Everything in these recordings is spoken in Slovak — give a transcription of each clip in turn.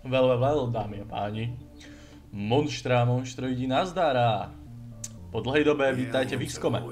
Dámy a páni. Monštra, monštroidi nazdára. Po dlhej dobe vítajte v XCOMe.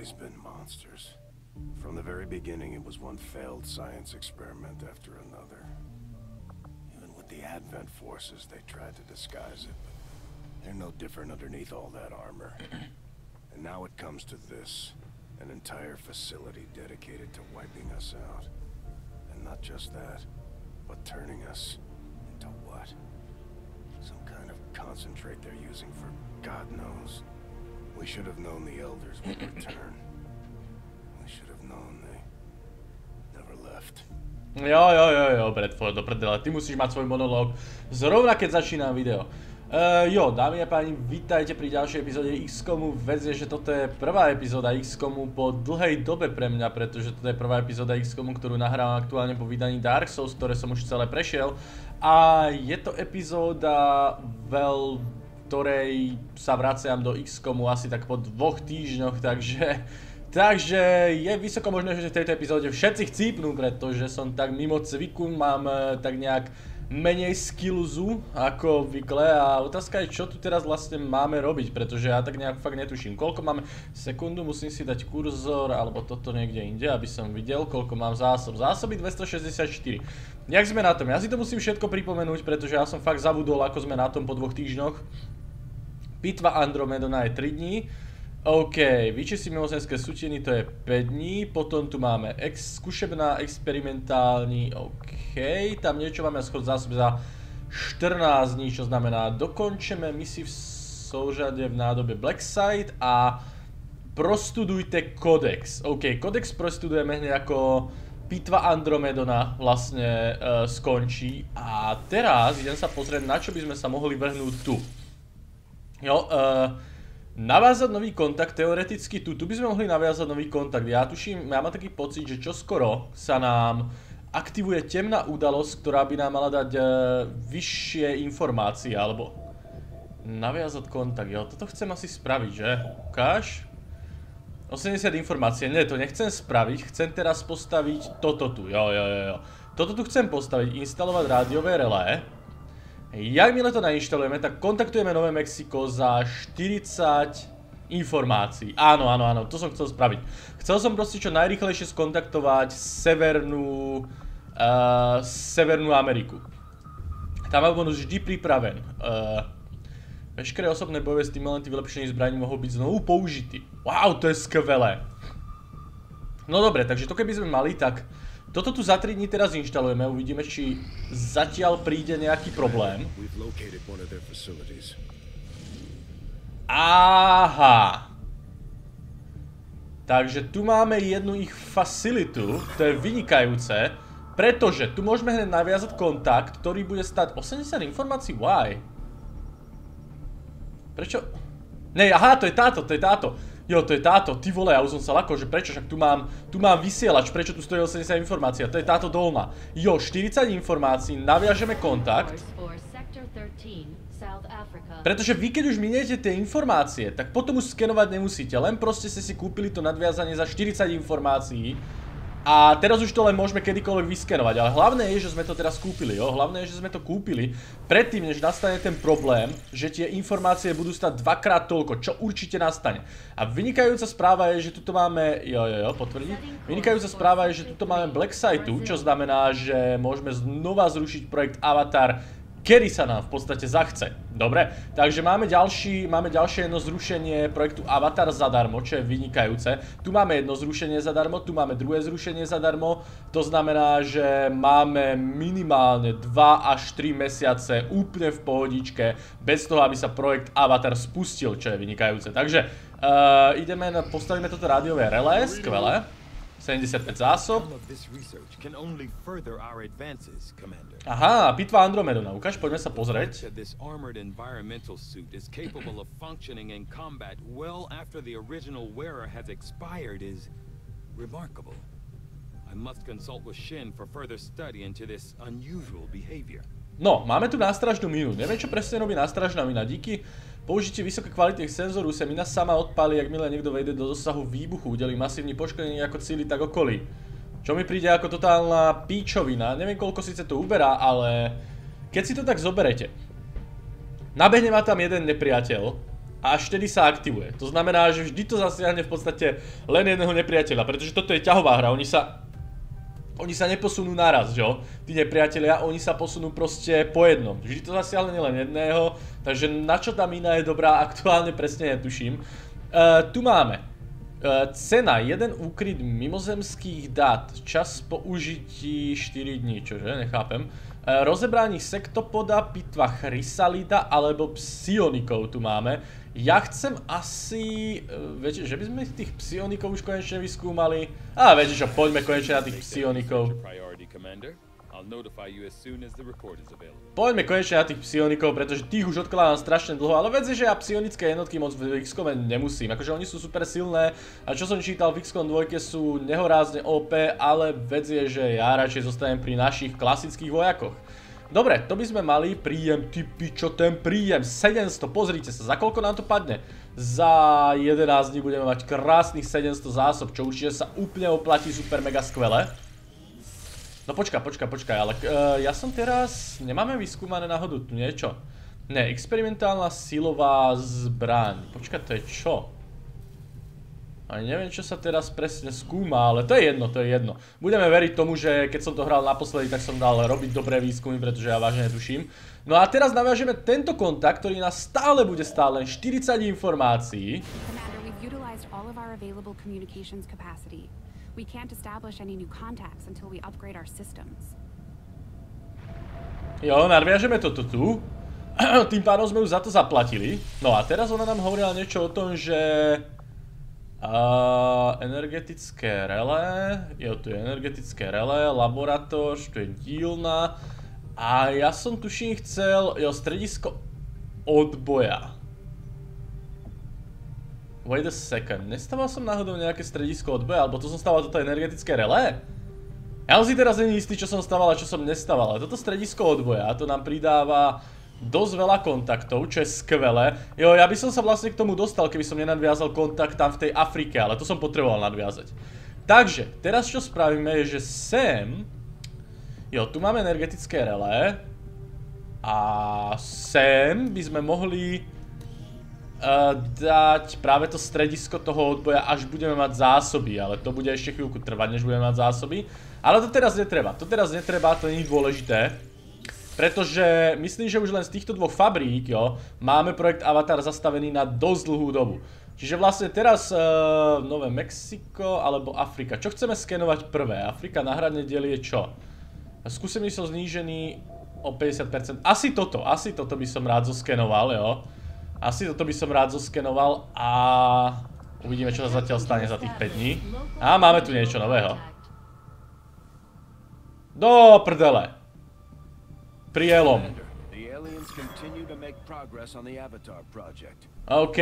From the very beginning, it was one failed science experiment after another. Even with the Advent forces, they tried to disguise it, but they're no different underneath all that armor. And now it comes to this, an entire facility dedicated to wiping us out. And not just that, but turning us into what? Some kind of concentrate they're using for God knows. We should have known the Elders would return. Should have known they never left. Jo, Bradford, do prdele, ty musíš mať svoj monológ zrovna keď začínam video. Dámy a páni, vítajte pri ďalšej epizóde XCOMu. Vec je, že toto je prvá epizóda XCOMu po dlhej dobe pre mňa, pretože toto je prvá epizóda XCOMu, ktorú nahrávam aktuálne po vydaní Dark Souls, ktoré som už celé prešiel. A je to epizóda, ktorej sa vraciam do XCOMu asi tak po 2 týždňoch, Takže je vysoko možné, že v tejto epizóde všetci chcípnú, pretože som tak mimo cviku, mám tak nejak menej skillzu ako obvykle a otázka je, čo tu teraz vlastne máme robiť, pretože ja tak nejak fakt netuším. Koľko máme, sekundu, musím si dať kurzor alebo toto niekde inde, aby som videl, koľko mám zásob. Zásoby 264. Jak sme na tom? Ja si to musím všetko pripomenúť, pretože ja som fakt zabudol, ako sme na tom po 2 týždňoch. Bitva Andromedona je 3 dní. OK, vyčistí mimozenské sutiny, to je 5 dní, potom tu máme skúšebná, experimentální, OK, tam niečo máme schod zásob za 14 dní, čo znamená dokončeme misi v souřade v nádobe Blackside a prostudujte kodex. OK, kodex prostudujeme hneď ako bitva Andromedona vlastne skončí a teraz idem sa pozrieť, na čo by sme sa mohli vrhnúť tu. Navázať nový kontakt, teoreticky tu by sme mohli navázať nový kontakt. Ja tuším, ja mám taký pocit, že čoskoro sa nám aktivuje temná udalosť, ktorá by nám mala dať vyššie informácie, alebo navázať kontakt, jo, toto chcem asi spraviť, že? Ukáž? 80 informácie, nie, to nechcem spraviť, chcem teraz postaviť toto tu, jo. Toto tu chcem postaviť, instalovať rádiové relé. Jakmile to nainštalujeme, tak kontaktujeme Nové Mexiko za 40 informácií. Áno, to som chcel spraviť. Chcel som proste čo najrýchlejšie skontaktovať Severnú Ameriku. Tam mám bonus vždy pripraven. Veškeré osobné bojové stimulanty vylepšení zbraní mohou byť znovu použití. Wow, to je skvelé. No dobre, takže to keby sme mali, tak toto tu za 3 dní teraz inštalujeme, uvidíme, či zatiaľ príde nejaký problém. Aha. Takže tu máme jednu ich facilitu, to je vynikajúce, pretože tu môžeme hneď naviazať kontakt, ktorý bude stať 80 informácií, why? Prečo? Nej, aha, to je táto. Jo, to je táto, ty vole, ja už som sa lako, že prečo, však tu mám vysielač, prečo tu stojí 80 informácií, to je táto dolná. Jo, 40 informácií, naviažeme kontakt. Pretože vy, keď už miniete tie informácie, tak potom už skenovať nemusíte, len proste ste si kúpili to nadviazanie za 40 informácií. A teraz už to len môžeme kedykoľvek vyskenovať, ale hlavné je, že sme to teraz kúpili, jo? Hlavné je, že sme to kúpili predtým, než nastane ten problém, že tie informácie budú stať dvakrát toľko, čo určite nastane. A vynikajúca správa je, že tuto máme, potvrdiť. Vynikajúca správa je, že tuto máme Blackside, čo znamená, že môžeme znova zrušiť projekt Avatar, kedy sa nám v podstate zachce. Dobre, takže máme ďalšie jedno zrušenie projektu Avatar zadarmo, čo je vynikajúce. Tu máme jedno zrušenie zadarmo, tu máme druhé zrušenie zadarmo. To znamená, že máme minimálne 2 až 3 mesiace úplne v pohodičke, bez toho, aby sa projekt Avatar spustil, čo je vynikajúce. Takže postavíme toto rádiové relé, skvelé. 75 zásob. Aha, bitva Andromedona. Ukáž, poďme sa pozrieť. No, máme tu nástražnú minu. Neviem, čo presne robí nástražná mina. Díky použití vysokokvalitných senzorů sa mina sama odpálí, jakmile niekto vejde do dosahu výbuchu, udelí masívne poškodenie ako cíli, tak okolí. Čo mi príde ako totálna píčovina. Neviem, koľko síce to uberá, ale keď si to tak zoberete, nabehne ma tam jeden nepriateľ a až vtedy sa aktivuje. To znamená, že vždy to zasiahne v podstate len jedného nepriateľa, pretože toto je ťahová hra, oni sa neposunú naraz, jo? Tí nepriatelia, oni sa posunú proste po jednom. Vždy to zasiahne len jedného, takže na čo tam iná je dobrá, aktuálne presne netuším. Tu máme cena, jeden úkryt mimozemských dát, čas použití 4 dní, čože, nechápem. Rozebrání sektopoda, pitva chrysalida alebo psionikov tu máme. Ja chcem asi, viete, že by sme tých psionikov už konečne vyskúmali. Viete čo, poďme konečne na tých psionikov. Poďme konečne na tých psionikov, pretože tých už odkladám strašne dlho, ale vedzte, že ja psionické jednotky moc v XCOMe nemusím, akože oni sú super silné a čo som čítal v XCOM 2 sú nehorázne OP, ale vedzte, že ja radšej zostanem pri našich klasických vojakoch. Dobre, to by sme mali, príjem, ty pičo, ten príjem, 700, pozrite sa, za koľko nám to padne? Za 11 dní budeme mať krásnych 700 zásob, čo určite sa úplne oplatí super mega skvele. No počkaj, ale ja som teraz, nemáme vyskúmané náhodou tu niečo? Ne, experimentálna silová zbraň, počkaj, to je čo? Ani neviem, čo sa teraz presne skúma, ale to je jedno. Budeme veriť tomu, že keď som to hral naposledy, tak som dal robiť dobré výskumy, pretože ja vážne netuším. No a teraz naviažeme tento kontakt, ktorý nás stále bude stále len 40 informácií. We can't establish any new contacts until we upgrade our systems. Jo, nadviažeme toto tu. Tým pádom sme už za to zaplatili. No a teraz ona nám hovorila niečo o tom, že energetické relé. Jo, tu je energetické relé, laboratóř, tu je dílna. A ja som tuším chcel, jo, stredisko odboja. Wait a second, nestával som náhodou nejaké stredisko odboja, alebo to som stával toto energetické relé? Ja som si teraz není istý, čo som stával a čo som nestával, ale toto stredisko odboja, to nám pridáva dosť veľa kontaktov, čo je skvelé. Jo, ja by som sa vlastne k tomu dostal, keby som nenadviazal kontakt tam v tej Afrike, ale to som potreboval nadviazať. Takže, teraz čo spravíme je, že sem... Jo, tu máme energetické relé. A sem by sme mohli... dať práve to stredisko toho odboja, až budeme mať zásoby, ale to bude ešte chvíľku trvať, než budeme mať zásoby. Ale to teraz netreba, to nie je dôležité, pretože myslím, že už len z týchto dvoch fabrík, jo, máme projekt Avatar zastavený na dosť dlhú dobu. Čiže vlastne teraz Nové Mexiko alebo Afrika. Čo chceme skenovať prvé? Afrika náhradne diely je čo? Skúsený som znížený o 50%. Asi toto by som rád zoskenoval, jo. Asi toto by som rád zoskenoval a uvidíme, čo sa zatiaľ stane za tých 5 dní. A máme tu niečo nového. Do prdele. Prielom. OK.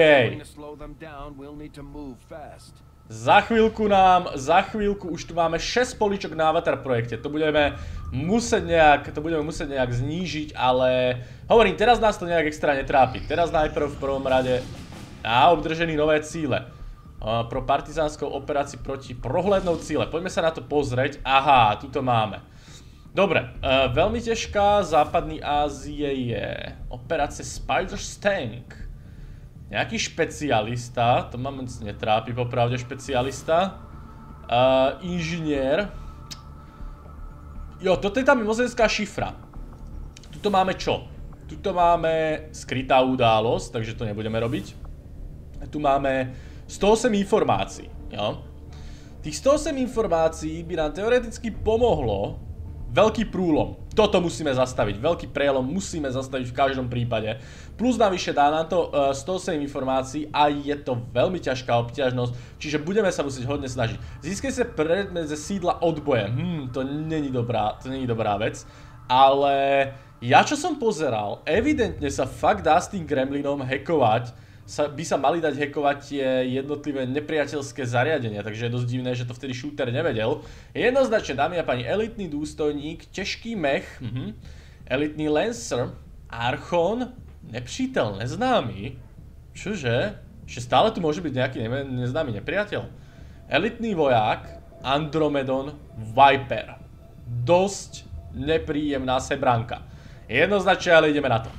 Za chvíľku už tu máme 6 políčok na Avatar projekte. To budeme musieť nejak znížiť, ale hovorím, teraz nás to nejak extra netrápi. Teraz najprv v prvom rade obdržený nové cíle. Pro partizánskou operáciu proti prohľadnou cíle. Poďme sa na to pozrieť. Aha, tu to máme. Dobre, veľmi ťažká západní Ázie je operácia Spider's Tank. Nejaký špecialista, to ma moc netrápi, popravde špecialista. Inžinier. Jo, toto je tá mimozemská šifra. Tuto máme čo? Tuto máme skrytá událosť, takže to nebudeme robiť. Tu máme 108 informácií, jo. Tých 108 informácií by nám teoreticky pomohlo veľký prúlom. Toto musíme zastaviť, veľký prielom musíme zastaviť v každom prípade. Plus navyše dá nám to 108 informácií a je to veľmi ťažká obťažnosť, čiže budeme sa musieť hodne snažiť. Získaj sa predmet ze sídla odboje. To není dobrá vec, ale ja čo som pozeral, evidentne sa fakt dá s tým gremlinom hackovať, by sa mali dať hackovať tie jednotlivé nepriateľské zariadenia, takže je dosť divné, že to vtedy shooter nevedel. Jednoznačne, dámy a páni, elitný dôstojník, ťažký mech, elitný lancer, archon, nepřítel, neznámy. Čože? Že stále tu môže byť nejaký neznámy nepriateľ. Elitný voják, Andromedon, Viper. Dosť nepríjemná sebranka. Jednoznačne, ale ideme na to.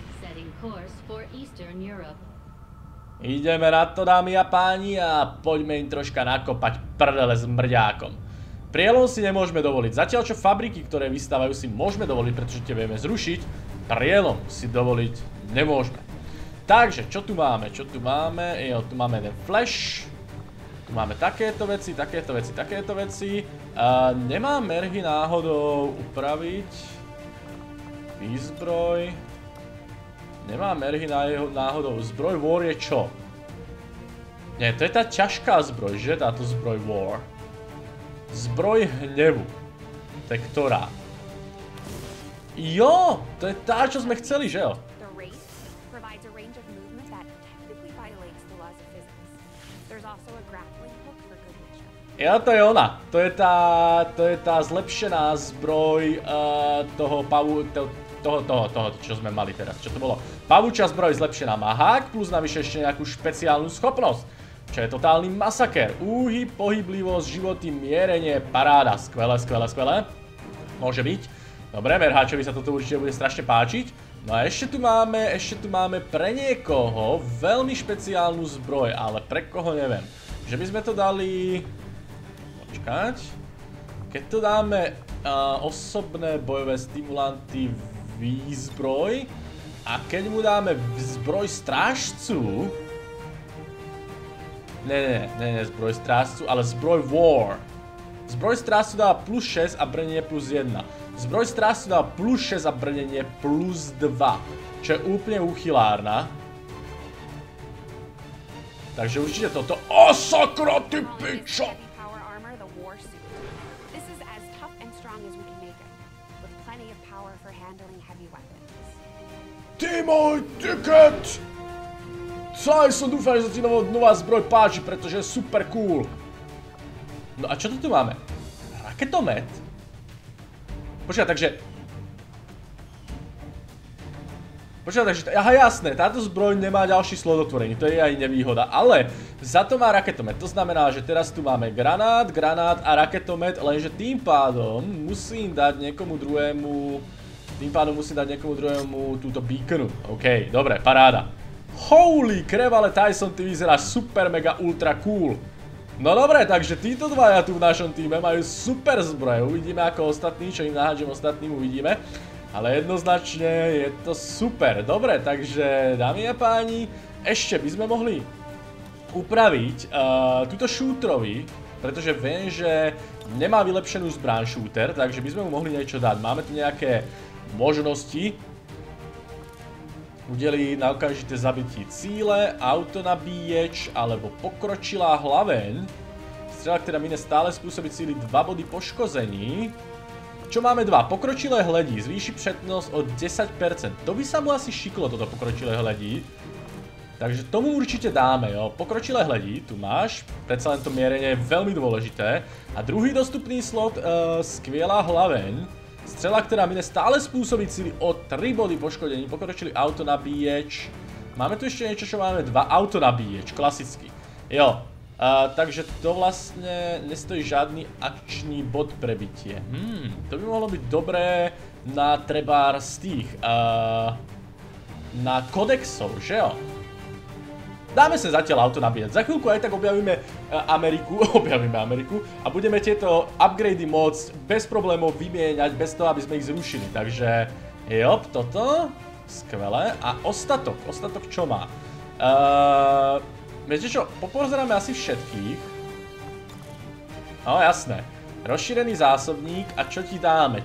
Ideme na to, dámy a páni, a poďme im troška nakopať prdele s mrďákom. Prielom si nemôžeme dovoliť. Zatiaľ čo fabriky, ktoré vystávajú, si môžeme dovoliť, pretože tie vieme zrušiť, prielom si dovoliť nemôžeme. Takže, čo tu máme? Čo tu máme? Jo, tu máme jeden flash. Tu máme takéto veci, takéto veci, takéto veci. Nemám merhy náhodou upraviť. Výzbroj. Nemám merhy náhodou. Zbroj War je čo? Nie, to je tá ťažká zbroj, že? Táto zbroj War. Zbroj hnevu. To je ktorá? Jo, to je tá, čo sme chceli, že jo? Jo, to je ona. To je tá zlepšená zbroj toho čo sme mali teraz. Čo to bolo? Pavúčia zbroj zlepšená má hák, plus navyše ešte nejakú špeciálnu schopnosť. Čo je totálny masaker. Úhyb, pohyblivosť, životy, mierenie, paráda. Skvelé, skvelé, skvelé. Môže byť. Dobre, merháčovi sa toto určite bude strašne páčiť. No a ešte tu máme pre niekoho veľmi špeciálnu zbroj, ale pre koho neviem. Že by sme to dali... Počkať. Keď to dáme osobné bojové stimulanty výzbroj a keď mu dáme zbroj strážcu... Ne, zbroj strážcu, ale zbroj War. Zbroj strážcu dá plus 6 a brnenie plus 1. Zbroj strážcu dá plus 6 a brnenie plus 2. Čo je úplne uchylárna. Takže určite toto... O, sakra, ty pičo! Ty môj tiket! Aj som dúfal, že sa ti nová zbroj páči, pretože je super cool. No a čo to tu máme? Raketomet? Počkaj, takže... Aha, jasné, táto zbroj nemá ďalší slot otvorení, to je aj nevýhoda, ale za to má raketomet, to znamená, že teraz tu máme granát a raketomet, lenže tým pádom musím dať niekomu druhému túto beaconu. OK, dobre, paráda. Holy crap, ale Tyson, ty vyzeráš super mega ultra cool. No dobre, takže títo dvaja tu v našom týme majú super zbroje. Uvidíme ako ostatní, čo im nahádžem ostatným, uvidíme. Ale jednoznačne je to super. Dobre, takže dámy a páni, ešte by sme mohli upraviť túto shooterovi, pretože viem, že nemá vylepšenú zbraň shooter, takže by sme mu mohli niečo dať. Máme tu nejaké možnosti. Udeli na okamžité zabitie cíle, autonabíječ alebo pokročilá hlaveň. Strela, ktorá mine stále spôsobí cíli 2 body poškození. Čo máme 2? Pokročilé hledí. Zvýši přednost o 10%. To by sa mu asi šiklo, toto pokročilé hledí. Takže tomu určite dáme, jo. Pokročilé hledí, tu máš. Predsa len to mierenie je veľmi dôležité. A druhý dostupný slot, skvělá hlaveň. Strela, ktorá mine stále spôsobí cíli o 3 body poškodení, pokročili autonabíječ. Máme tu ešte niečo, čo máme 2, autonabíječ, klasicky. Jo, takže to vlastne nestojí žiadny akčný bod prebitie. To by mohlo byť dobré na trebár z tých, na kodexov, že jo? Dáme sa zatiaľ autonabíjať. Za chvíľku aj tak objavíme Ameriku a budeme tieto upgrady môcť bez problémov vymieňať, bez toho, aby sme ich zrušili. Takže, jop, toto, skvelé. A ostatok čo má? Viete čo, popozeráme asi všetkých. No, jasné. Rozšírený zásobník a čo ti dáme?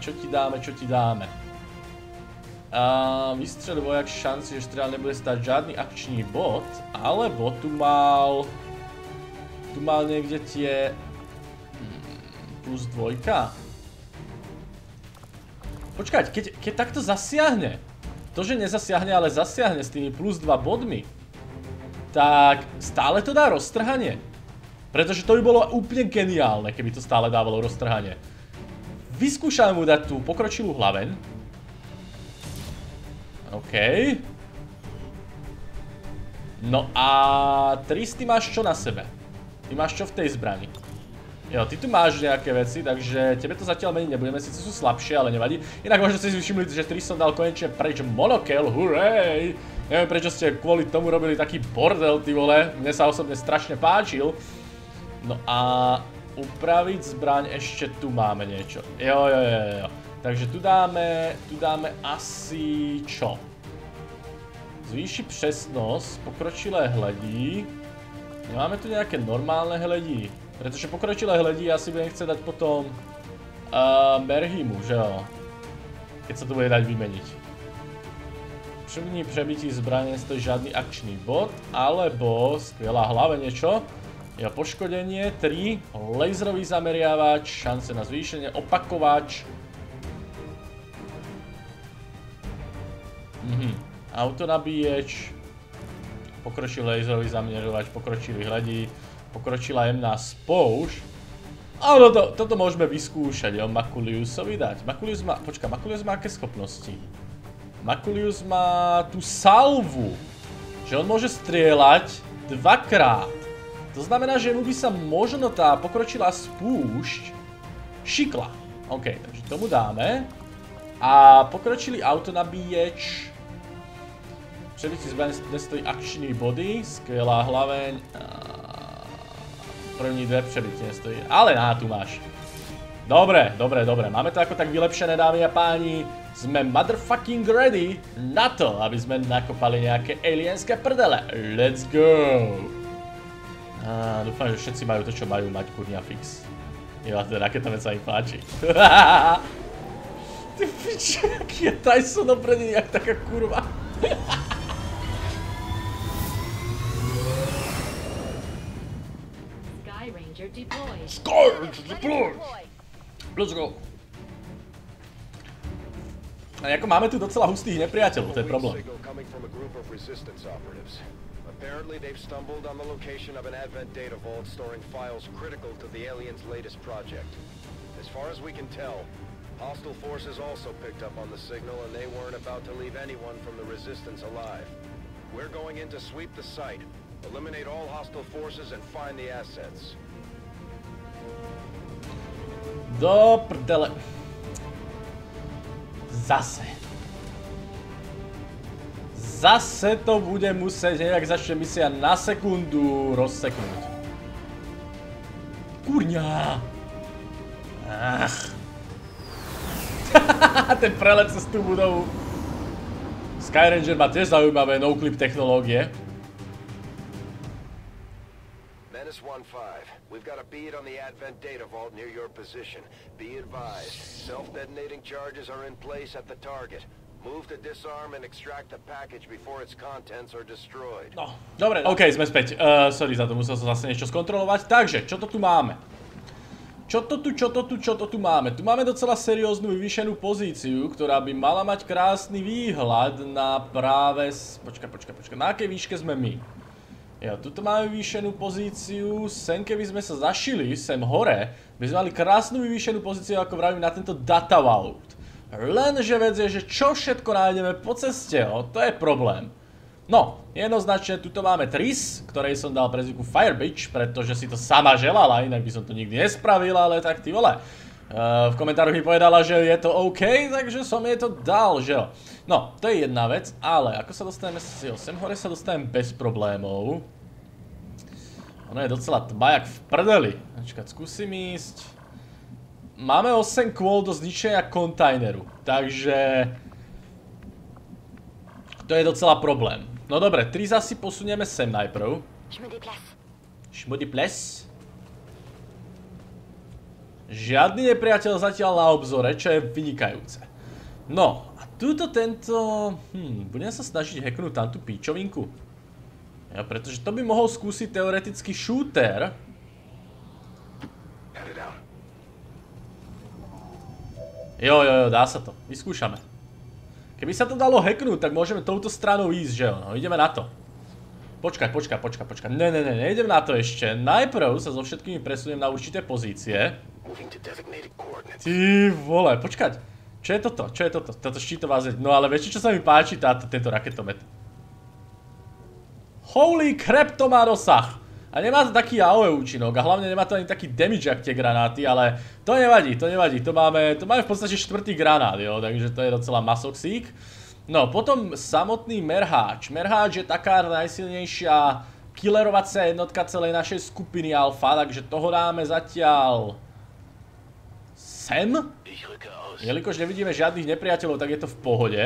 Vystřel vojak šanci, že strela nebude stať žiadny akčný bod, alebo tu mal niekde tie plus 2. Počkať, keď takto zasiahne, to, že nezasiahne, ale zasiahne s tými plus 2 bodmi, tak stále to dá roztrhanie. Pretože to by bolo úplne geniálne, keby to stále dávalo roztrhanie. Vyskúšame mu dať tú pokročilú hlaveň. OK. No a Tris, ty máš čo na sebe? Ty máš čo v tej zbrani? Jo, ty tu máš nejaké veci, takže tebe to zatiaľ meniť nebudeme, síce sú slabšie, ale nevadí. Inak možno ste si všimli, že Tris som dal konečne preč monokel, hurrej! Neviem prečo ste kvôli tomu robili taký bordel, ty vole, mne sa osobne strašne páčil. No a upraviť zbraň, ešte tu máme niečo. Jo. Takže tu dáme asi čo? Zvýši presnosť, pokročilé hledí. Nemáme tu nejaké normálne hledí. Pretože pokročilé hledí asi budem chcieť dať potom Merhimu, že jo? Keď sa to bude dať vymeniť. První přebytí zbrane stojí žiadny akčný bod, alebo skvelá hlave niečo. Jo, poškodenie 3, laserový zameriavač, šance na zvýšenie, opakovač. Autonabíječ, pokročilý laserový zameriavač, pokročilý hledí. Pokročila jemná spoušť. Áno, toto môžeme vyskúšať, jo, Maculiusovi dať. Maculius má aké schopnosti? Maculius má tú salvu, že on môže strieľať dvakrát. To znamená, že mu by sa možno tá pokročilá spúšť šikla. OK, takže tomu dáme. A pokročilý autonabíječ. Přebytí zbraň nestojí akčný body, skvelá hlaveň. První dve přebytí nestojí, ale tu máš. Dobre, máme to ako tak vylepšené, dámy a páni. Sme motherfucking ready na to, aby sme nakopali nejaké alienské prdele. Let's go! Dúfam, že všetci majú to, čo majú mať, kurňa fix. Jo, a ten raketovec sa im páči. Ty piče, aký je Tyson opredený, jak taká kurva. Sky deploy! Let's go! A jako máme tu docela hustých nepriateľov, to je problém. Apparently they've stumbled on the location of an Advent data vault storing files critical to the aliens' latest project. As far as we can tell, hostile forces also picked up on the signal and they weren't about to leave anyone from the Resistance alive. We're going in to sweep the site, eliminate all hostile forces and find the assets. Do prdele. Zase to bude musieť nejak začne misia na sekundu rozseknúť. Kurňa! Ten prelet cez tú budovu. Skyranger má tiež zaujímavé no-clip technológie. Menace 1-5, we've got a bead on the Advent data vault near your position. Be advised, self-detonating charges are in place at the target. Move to disarm and extract the package before its contents are destroyed. No, dobre, OK, sme späť. Sorry za to, musel som zase niečo skontrolovať. Takže, čo to tu máme? Čo to tu máme? Tu máme docela serióznu vyvýšenú pozíciu, ktorá by mala mať krásny výhľad na práve... Počkaj, na akej výške sme my? Jo, tuto máme vyvýšenú pozíciu, sem keby sme sa zašili, sem hore, by sme mali krásnu vyvýšenú pozíciu, ako vravím, na tento data vault. Lenže vec je, že čo všetko nájdeme po ceste, to je problém. No, jednoznačne, tuto máme Tris, ktorej som dal prezývku Fire Bitch, pretože si to sama želala, inak by som to nikdy nespravil, ale tak ty vole. V komentároch mi povedala, že je to OK, takže som jej to dal, že jo. No, to je jedna vec, ale ako sa dostaneme, sem hore sa dostaneme bez problémov. Ono je docela tma jak v prdeli. Počkať, skúsim ísť. Máme 8 kôl do zničenia kontajneru, takže to je docela problém. No dobre, 3 asi posunieme sem najprv. Šmodiples. Žiadny nepriateľ zatiaľ na obzore, čo je vynikajúce. No, a túto tento... budem sa snažiť hacknúť tamtú píčovinku. Ja, pretože to by mohol skúsiť teoreticky shooter. Jo, dá sa to. Vyskúšame. Keby sa to dalo hacknúť, tak môžeme touto stranou ísť, že jo? No, ideme na to. Počkaj. Ne, nejdem na to ešte. Najprv sa so všetkými presuniem na určité pozície. Ty vole, počkať. Čo je toto? Toto štítová zeď. No ale viete, čo sa mi páči? Tento raketomet. Holy crap, to má dosah. A nemá to taký AOE účinok a hlavne nemá to ani taký damage jak tie granáty, ale to nevadí, to máme v podstate 4. granát, jo, takže to je docela masoxík. No, potom samotný merháč. Merháč je taká najsilnejšia killerovacia jednotka celej našej skupiny Alfa, takže toho dáme zatiaľ sem. Jelikož nevidíme žiadnych nepriateľov, tak je to v pohode.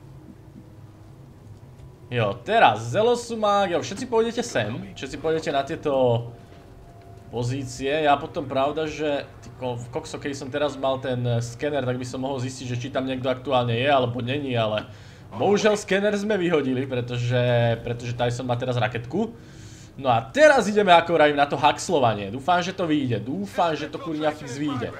Jo, teraz Zelosumák, jo, všetci pôjdete sem, všetci pôjdete na tieto pozície. Ja potom pravda, že v kokso, keď som teraz mal ten skener, tak by som mohol zistiť, že či tam niekto aktuálne je, alebo není, ale bohužiaľ skener sme vyhodili, pretože Tyson má teraz raketku. No a teraz ideme, ako vravím, na to haxlovanie. Dúfam, že to vyjde, dúfam, že to kurňa fix vyjde.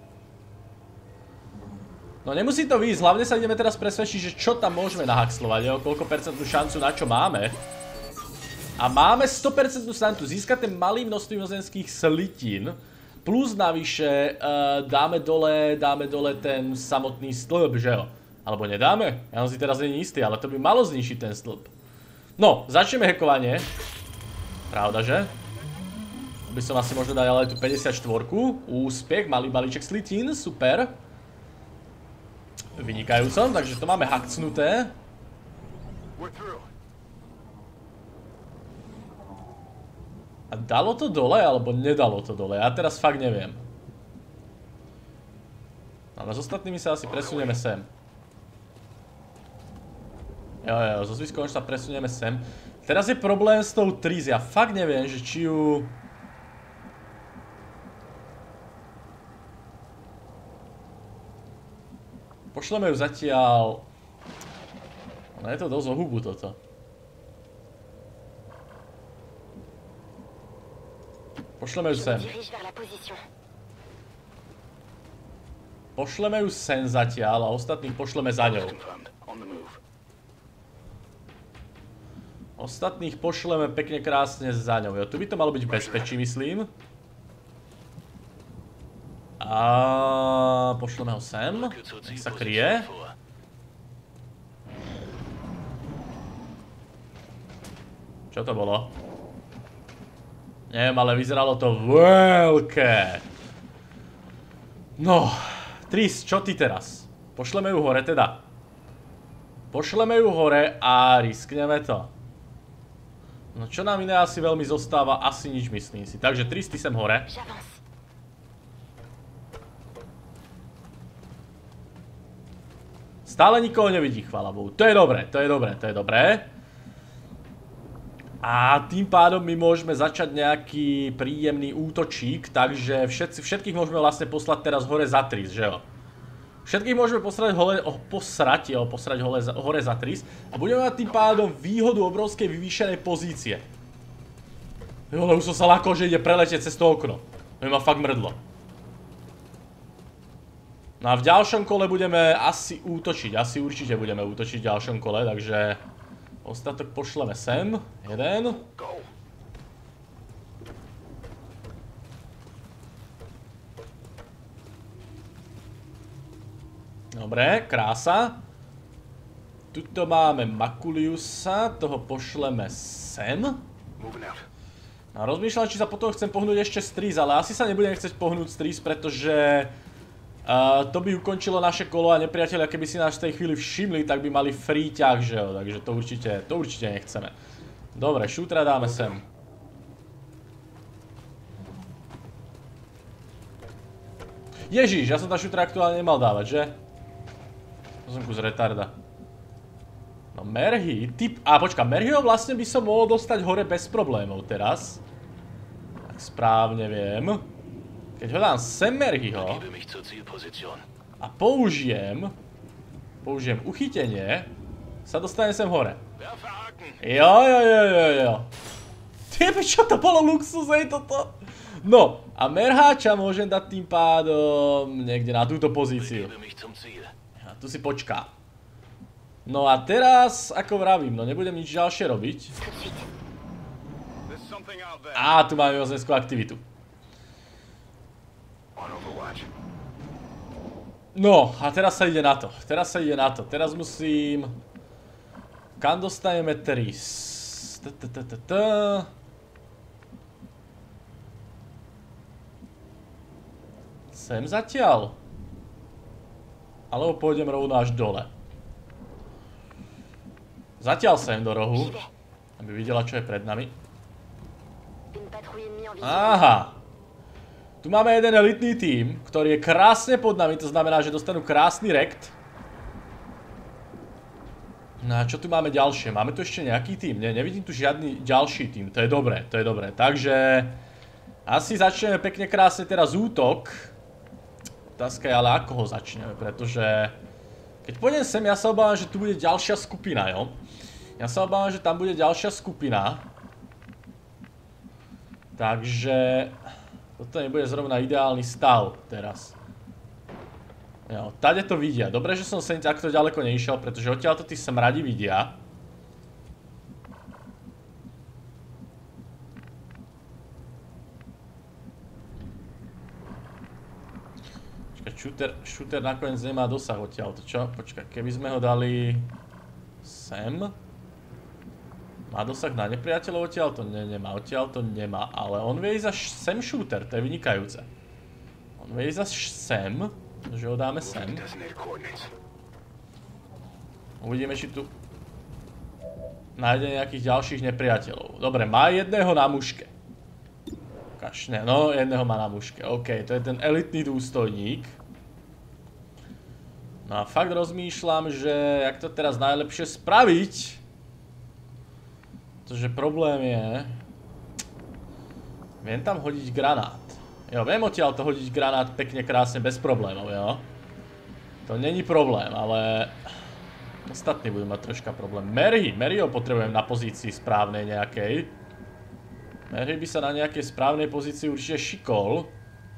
No nemusí to výjsť, hlavne sa ideme teraz presvedčiť, že čo tam môžeme nahaxlovať, jo, koľko percentnú šancu na čo máme. A máme 100% šancu získať ten malý množství mimozemských slitín, plus navyše dáme dole ten samotný stĺp, že jo. Alebo nedáme? Ja som si teraz není istý, ale to by malo znišiť ten stĺp. No, začneme hackovanie. Pravda, že? By som asi možno dal aj tú 54-ku. Úspech, malý balíček slitín, super. Vynikajúco, takže to máme hacknuté. A dalo to dole, alebo nedalo to dole? Ja teraz fakt neviem. Ale s ostatnými sa asi presunieme sem. Jo, so zvyškom sa presunieme sem. Teraz je problém s tou Tris, ja fakt neviem, že či ju... Pošleme ju zatiaľ... No je to dosť o hubu toto. Pošleme ju sem. Pošleme ju sem zatiaľ a ostatných pošleme za ňou. Ostatných pošleme pekne krásne za ňou. Jo, tu by to malo byť v bezpečí, myslím. A pošleme ho sem, nech sa kryje. Čo to bolo? Neviem, ale vyzeralo to veľké. No, Tris, čo ty teraz? Pošleme ju hore teda. Pošleme ju hore a riskneme to. No čo nám iné asi veľmi zostáva? Asi nič, myslím si. Takže Tris, ty sem hore. Stále nikoho nevidí, chvála Bohu. To je dobré, to je dobré, to je dobré. A tým pádom my môžeme začať nejaký príjemný útočík, takže všetkých môžeme vlastne poslať teraz hore za Tris, že jo? Všetkých môžeme posrať hore za Tris a budeme mať tým pádom výhodu obrovskej vyvýšenej pozície. Jo, ale už som sa ľakol, že ide preletieť cez to okno. To ma fakt mrdlo. No a v ďalšom kole budeme asi útočiť, asi určite budeme útočiť v ďalšom kole, takže ostatok pošleme sem, jeden. Dobre, krása. Tuto máme Makuliusa, toho pošleme sem. A rozmýšľam, či sa potom chcem pohnúť ešte z Tris, ale asi sa nebudem chcieť pohnúť z Tris, pretože to by ukončilo naše kolo a nepriatelia, keby si nás v tej chvíli všimli, tak by mali free ťah, že jo, takže to určite nechceme. Dobre, šútra dáme sem. Ježiš, ja som tá šútra aktuálne nemal dávať, že? To som kus retarda. No Merhy, počka, Merhyho vlastne by som mohol dostať hore bez problémov teraz. Tak správne viem. Keď ho dám sem Merhyho a použijem uchytenie, sa dostane sem hore. Jo. Type, čo to bolo luxus, hej toto? No, a Merháča môžem dať tým pádom niekde na túto pozíciu. A tu si počká. No a teraz, ako vravím, no nebudem nič ďalšie robiť. A tu máme mimozemskú aktivitu. No, a teraz sa ide na to. Teraz musím... Kam dostaneme Tris? Sem zatiaľ? Alebo pôjdem rovno až dole. Zatiaľ sem do rohu, aby videla, čo je pred nami. Aha. Tu máme jeden elitný tím, ktorý je krásne pod nami, to znamená, že dostanú krásny rekt. No a čo tu máme ďalšie? Máme tu ešte nejaký tím? Nie, nevidím tu žiadny ďalší tím, to je dobré, to je dobré. Takže asi začneme pekne krásne teraz útok. Otázka je ale ako ho začneme, pretože keď pôjdem sem, ja sa obávam, že tu bude ďalšia skupina, jo? Ja sa obávam, že tam bude ďalšia skupina. Takže toto nebude zrovna ideálny stav teraz. Jo, tade to vidia. Dobre, že som sem takto ďaleko neišiel, pretože odtiaľto tí smradi vidia. Shooter nakoniec nemá dosah odtiaľto, čo? Počkaj, keby sme ho dali sem. Má dosah na nepriateľov odtiaľto? Nemá, odtiaľto nemá, ale on vie ísť až sem shooter, to je vynikajúce. On vie ísť až sem, že ho dáme sem. Uvidíme, či tu nájde nejakých ďalších nepriateľov. Dobre, má jedného na muške. Kašne, no jedného má na muške, OK, to je ten elitný dôstojník. No a fakt rozmýšľam, že jak to teraz najlepšie spraviť. Pretože problém je... Viem tam hodiť granát. Jo, viem odtiaľ to hodiť granát pekne, krásne, bez problémov, jo. To není problém, ale... Ostatní budú mať troška problém. Merhy ho potrebujem na pozícii správnej nejakej. Merhy by sa na nejakej správnej pozícii určite šikol.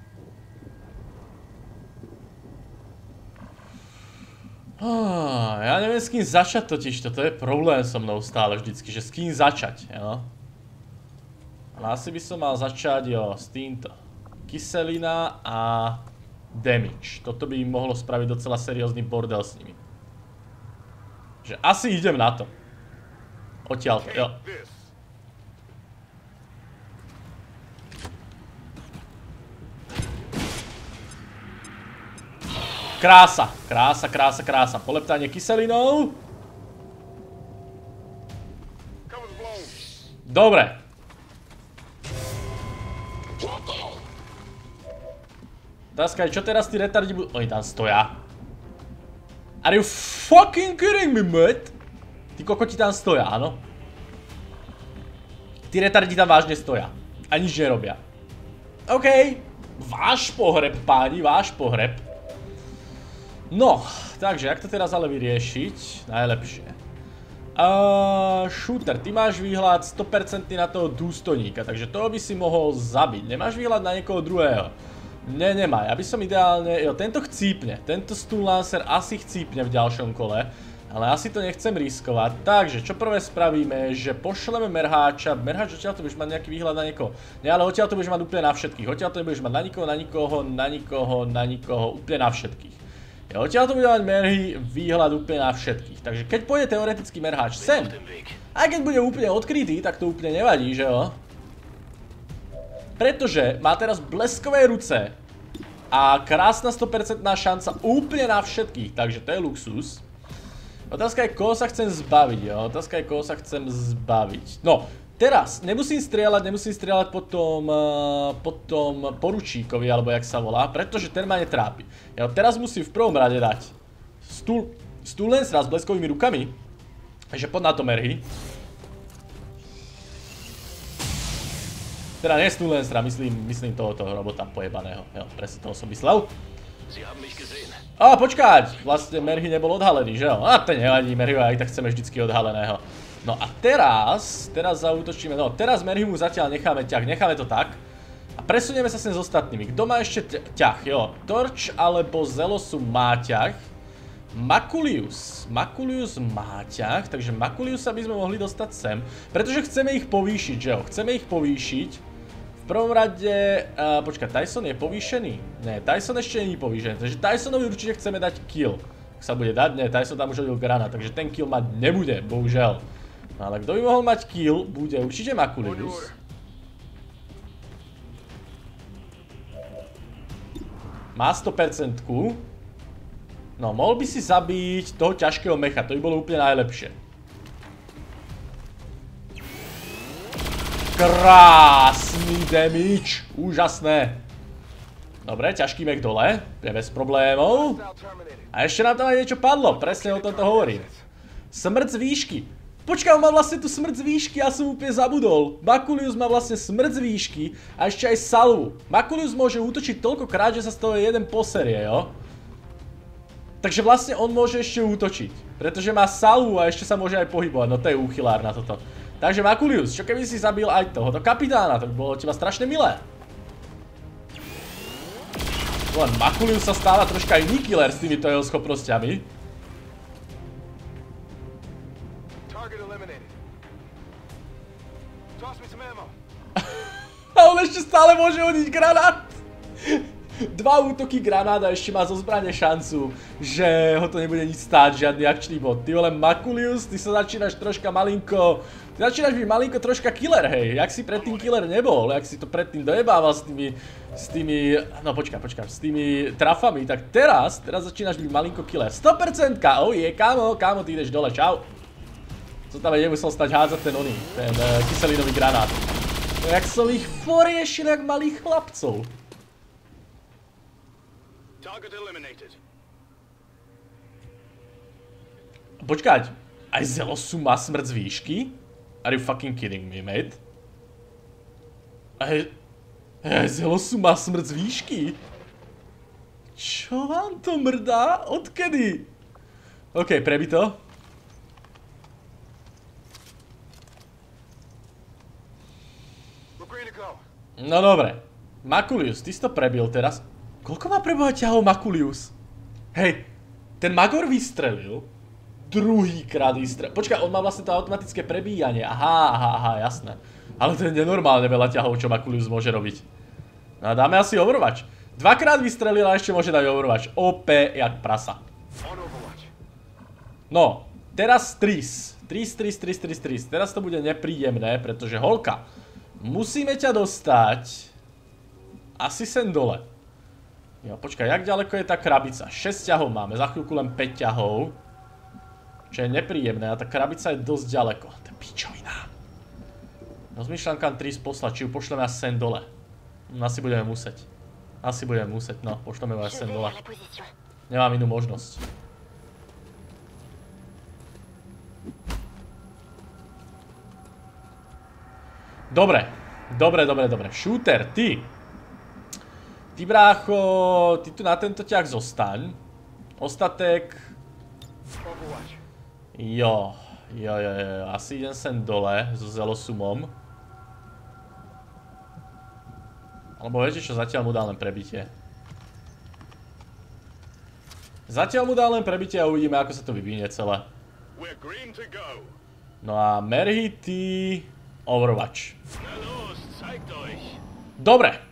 Ja neviem s kým začať totiž, to je problém so mnou stále vždycky, že s kým začať, jo. Ale asi by som mal začať, jo, s týmto. Kyselina a damage. Toto by im mohlo spraviť docela seriózny bordel s nimi. Že asi idem na to. Odtiaľto, jo. Krása, krása, krása, krása. Poleptanie kyselinou. Dobre. Otázka je, čo teraz tí retardi budú... Oni tam stoja. Are you fucking kidding me, mate? Tí kokoti tam stoja, áno. Tí retardi tam vážne stoja. A nič nerobia. OK. Váš pohreb, páni, váš pohreb. No, takže, jak to teraz ale vyriešiť? Najlepšie. Shooter, ty máš výhľad 100% na toho dôstojníka, takže toho by si mohol zabiť. Nemáš výhľad na niekoho druhého? Ne, nemá. Ja by som ideálne... Jo, tento chcípne. Tento Stun Lancer asi chcípne v ďalšom kole. Ale asi to nechcem riskovať. Takže, čo prvé spravíme, že pošleme merháča. Merháč, odtiaľto budeš mať nejaký výhľad na niekoho. Nie, ale odtiaľto budeš mať úplne na všetkých. Odtiaľto nebudeš mať na nikoho, na nikoho, na nikoho, na nikoho, úplne na všetkých. Jo, odtiaľto bude mať merhy výhľad úplne na všetkých. Takže keď pôjde teoretický merháč sem, aj keď bude úplne odkrytý, tak to úplne nevadí, že jo? Pretože má teraz bleskové ruce a krásna 100% šanca úplne na všetkých, takže to je luxus. Otázka je, koho sa chcem zbaviť, jo? Otázka je, koho sa chcem zbaviť. No, teraz nemusím strieľať po tom poručíkovi, alebo jak sa volá, pretože ten ma netrápi. Jo, teraz musím v prvom rade dať Stun Lancera s bleskovými rukami, takže poď na to merhy. Teda nie Stun Lancera, myslím tohoto robota pojebaného. Jo, presne toho som myslel. Počkať, vlastne merhy nebol odhalený, že jo? A to nevadí, merhy aj tak chceme vždycky odhaleného. No a teraz zaútočíme, no teraz merhy mu zatiaľ necháme ťah, necháme to tak. A presunieme sa sem s ostatnými. Kto má ešte ťah, jo? Torch alebo Zelosu má ťah. Maculius má ťah, takže Maculiusa by sme mohli dostať sem. Pretože chceme ich povýšiť, že jo? Chceme ich povýšiť. V prvom rade, počkaj, Tyson je povýšený? Ne, Tyson ešte nie je povýšený, takže Tysonovi určite chceme dať kill. Ak sa bude dať, ne, Tyson tam už hodil granát, takže ten kill mať nebude, bohužiaľ. No ale kto by mohol mať kill, bude určite Maculius. Má 100%. No, mohol by si zabiť toho ťažkého mecha, to by bolo úplne najlepšie. Krásny damage, úžasné. Dobre, ťažký mech dole, je bez problémov. A ešte nám tam aj niečo padlo, presne o tomto hovorím. Smrť z výšky. Počkaj, on má vlastne tu smrť z výšky, ja som úplne zabudol. Maculius má vlastne smrť z výšky a ešte aj salvu. Maculius môže útočiť toľkokrát, že sa z toho jeden poserie, jo? Takže vlastne on môže ešte útočiť, pretože má salvu a ešte sa môže aj pohybovať, no to je úchylár na toto. Takže Maculius, čo keby si zabil aj tohoto kapitána, to by bolo od teba strašne milé. Len Maculius sa stáva troška iný killer s týmito jeho schopnosťami. A on ešte stále môže hodiť granát. 2 útoky granát a ešte má zo zbrane šancu, že ho to nebude nič stáť, žiadny akčný bod. Ty vole Maculius, ty sa začínaš troška malinko... Ty začínaš byť malinko troška killer, hej. Jak si predtým killer nebol, jak si to predtým dojebával s tými... No počkaj, s tými trafami, tak teraz začínaš byť malinko killer. 100%, oh je, kámo, ty ideš dole, čau. Co tam aj nemusel stať hádzať ten kyselinový granát. No jak som ich poriešil jak malých chlapcov. Počkať, aj Zelosu má smrť z výšky? Are you fucking kidding me, mate? Aj Zelosu má smrť z výšky? Čo vám to mrdá? Odkedy? OK, prebito. No dobre. Maculius, ty si to prebil teraz. Koľko má preboha ťahov Maculius? Hej, ten Magor vystrelil. Druhýkrát vystrelil. Počkaj, on má vlastne to automatické prebíjanie. Aha, jasné. Ale to je nenormálne veľa ťahov, čo Maculius môže robiť. No a dáme asi Overwatch. 2-krát vystrelil a ešte môže dať Overwatch. OP jak prasa. No, teraz Tris. Teraz to bude nepríjemné, pretože holka. Musíme ťa dostať asi sem dole. Jo, počkaj, jak ďaleko je tá krabica? 6 ťahov máme, za chvíľku len 5 ťahov. Čo je nepríjemné a tá krabica je dosť ďaleko. To je pičovina. Rozmýšľam kam Tris poslať, či ju pošleme až sem dole. Asi budeme musieť, no, pošleme ju až sem dole. Nemám inú možnosť. Dobre. Shooter, ty. Ty brácho, ty tu na tento ťah zostaň. Ostatek... Jo, asi idem sem dole so Zelosumom. Alebo viete čo, zatiaľ mu dá len prebitie. A uvidíme, ako sa to vyvinie celé. No a Merhity... Overwatch. Dobre.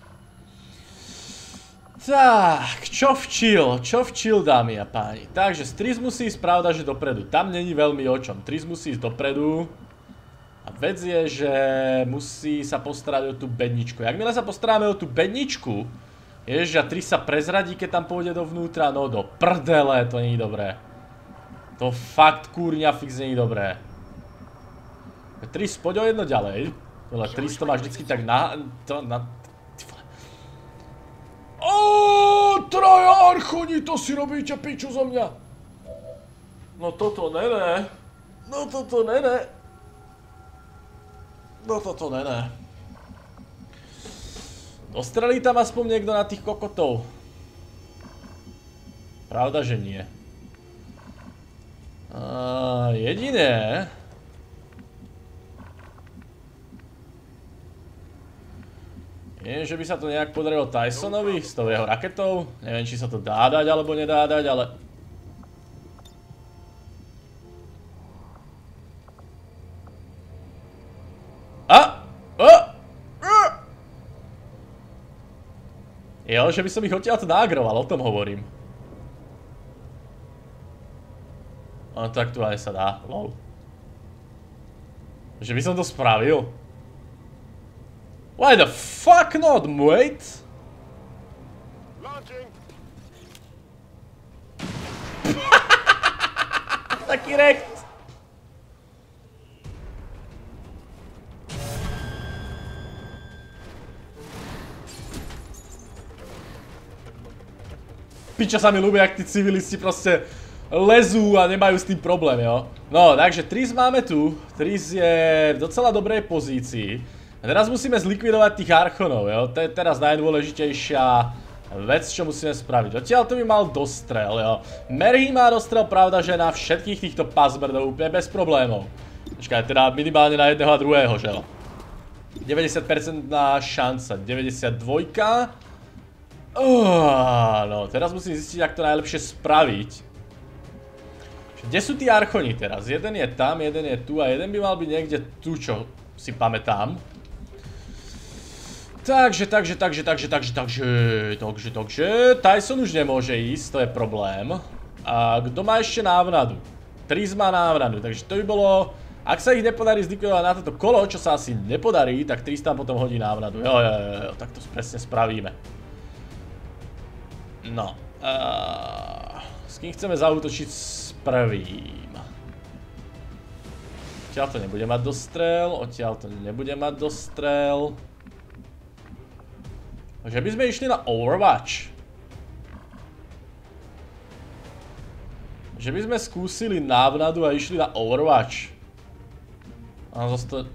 Tak, čo včil, dámy a páni. Takže Tris musí ísť, pravda, že dopredu. Tam není veľmi o čom. Tris musí ísť dopredu. A vec je, že musí sa postarať o tú bedničku. Jakmile sa postaráme o tú bedničku, ježiš, a Tris sa prezradí, keď tam pôjde dovnútra. No do prdele, to není dobré. To fakt kúrňa fix není dobré. Tris, poď o jedno ďalej. Tris to má vždycky tak Traja archoni, to si robíte piču zo mňa. No toto ne. Dostrelí tam aspoň niekto na tých kokotov. Pravda, že nie. Jediné... Neviem, že by sa to nejak podarilo Tysonovi s tou jeho raketou. Neviem, či sa to dá dať, alebo nedá dať, ale... Jo, že by som ich odtiaľto nágroval, o tom hovorím. Ono to aktuálne sa dá, lol. Že by som to spravil? Why the fuck not, mate? Taký rekt. Piča sa mi ľúbi, jak tí civilisti proste lezú a nemajú s tým problém, jo. No, takže Triss máme tu. Triss je v docela dobrej pozícii. A teraz musíme zlikvidovať tých archonov, jo. To je teraz najdôležitejšia vec, čo musíme spraviť. Odtiaľ to by mal dostrel, jo. Merhy má dostrel, pravda, že na všetkých týchto passbirdov úplne bez problémov. Počkaj, teda minimálne na jedného a druhého, že jo. 90% šanca, 92. No, teraz musím zistiť, jak to najlepšie spraviť. Kde sú tí archoni teraz? Jeden je tam, jeden je tu a jeden by mal byť niekde tu, čo si pamätám. Takže. Tyson už nemôže ísť, to je problém. A kto má ešte návnadu? Triss má návnadu, takže to by bolo... Ak sa ich nepodarí zlikvidovať na toto kolo, čo sa asi nepodarí, tak Triss tam potom hodí návnadu. Jo, tak to presne spravíme. No, s kým chceme zaútočiť s prvým? Odtiaľ to nebude mať dostrel, odtiaľ to nebude mať dostrel. Takže by sme išli na Overwatch. Že by sme skúsili návnadu a išli na Overwatch. A zase to...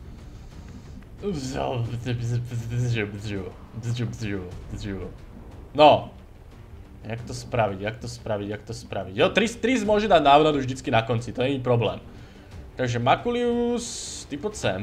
No. Jak to spraviť? Jo, Triss môže dať návnadu vždycky na konci, to nie je problém. Takže Makulius, ty poď sem.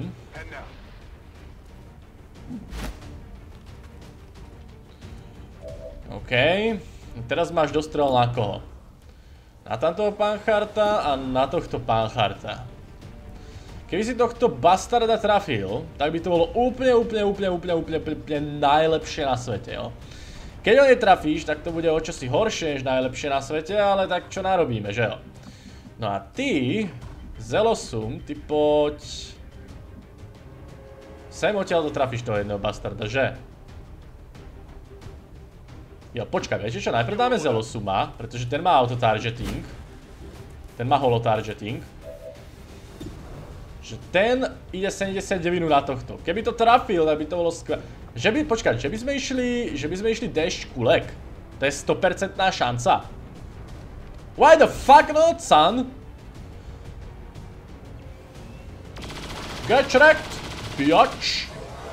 OK. Teraz máš dostrel na koho? Na tamtoho Panharta a na tohto Panharta. Keby si tohto bastarda trafil, tak by to bolo úplne najlepšie na svete, jo. Keď ho netrafíš, tak to bude o čosi horšie než najlepšie na svete, ale tak čo narobíme, že jo? No a ty, Zelosum, ty poď... Sem odtiaľ to trafíš toho jedného bastarda, že? Jo, počkaj, viete čo, najprv dáme Zelosuma, pretože ten má auto-targeting. Ten má holo-targeting. Že ten ide 79 na tohto. Keby to trafil, tak by to bolo skvelé. Počkať, že by sme išli dash kulek. To je 100% šanca. Why the fuck not, son? Get wrecked, bitch.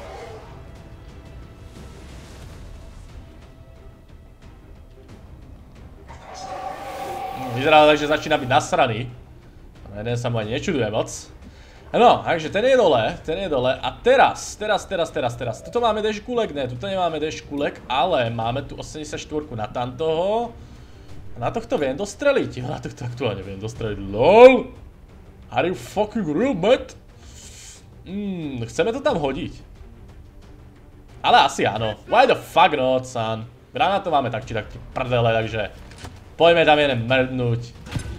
Vyzerá tak, že začína byť nasraný. Jeden sa mu ani nečuduje moc. No, takže ten je dole a teraz. Tuto máme dash kulek, ne, tuto nemáme dash kulek, ale máme tu 84 na tamtoho. Na tohto viem dostreliť, na tohto aktuálne viem dostreliť, LOL. Are you fucking real, mate? Chceme to tam hodiť. Ale asi áno, why the fuck not, son? Granát to máme tak či tak prdele, takže poďme tam jeden mrdnúť.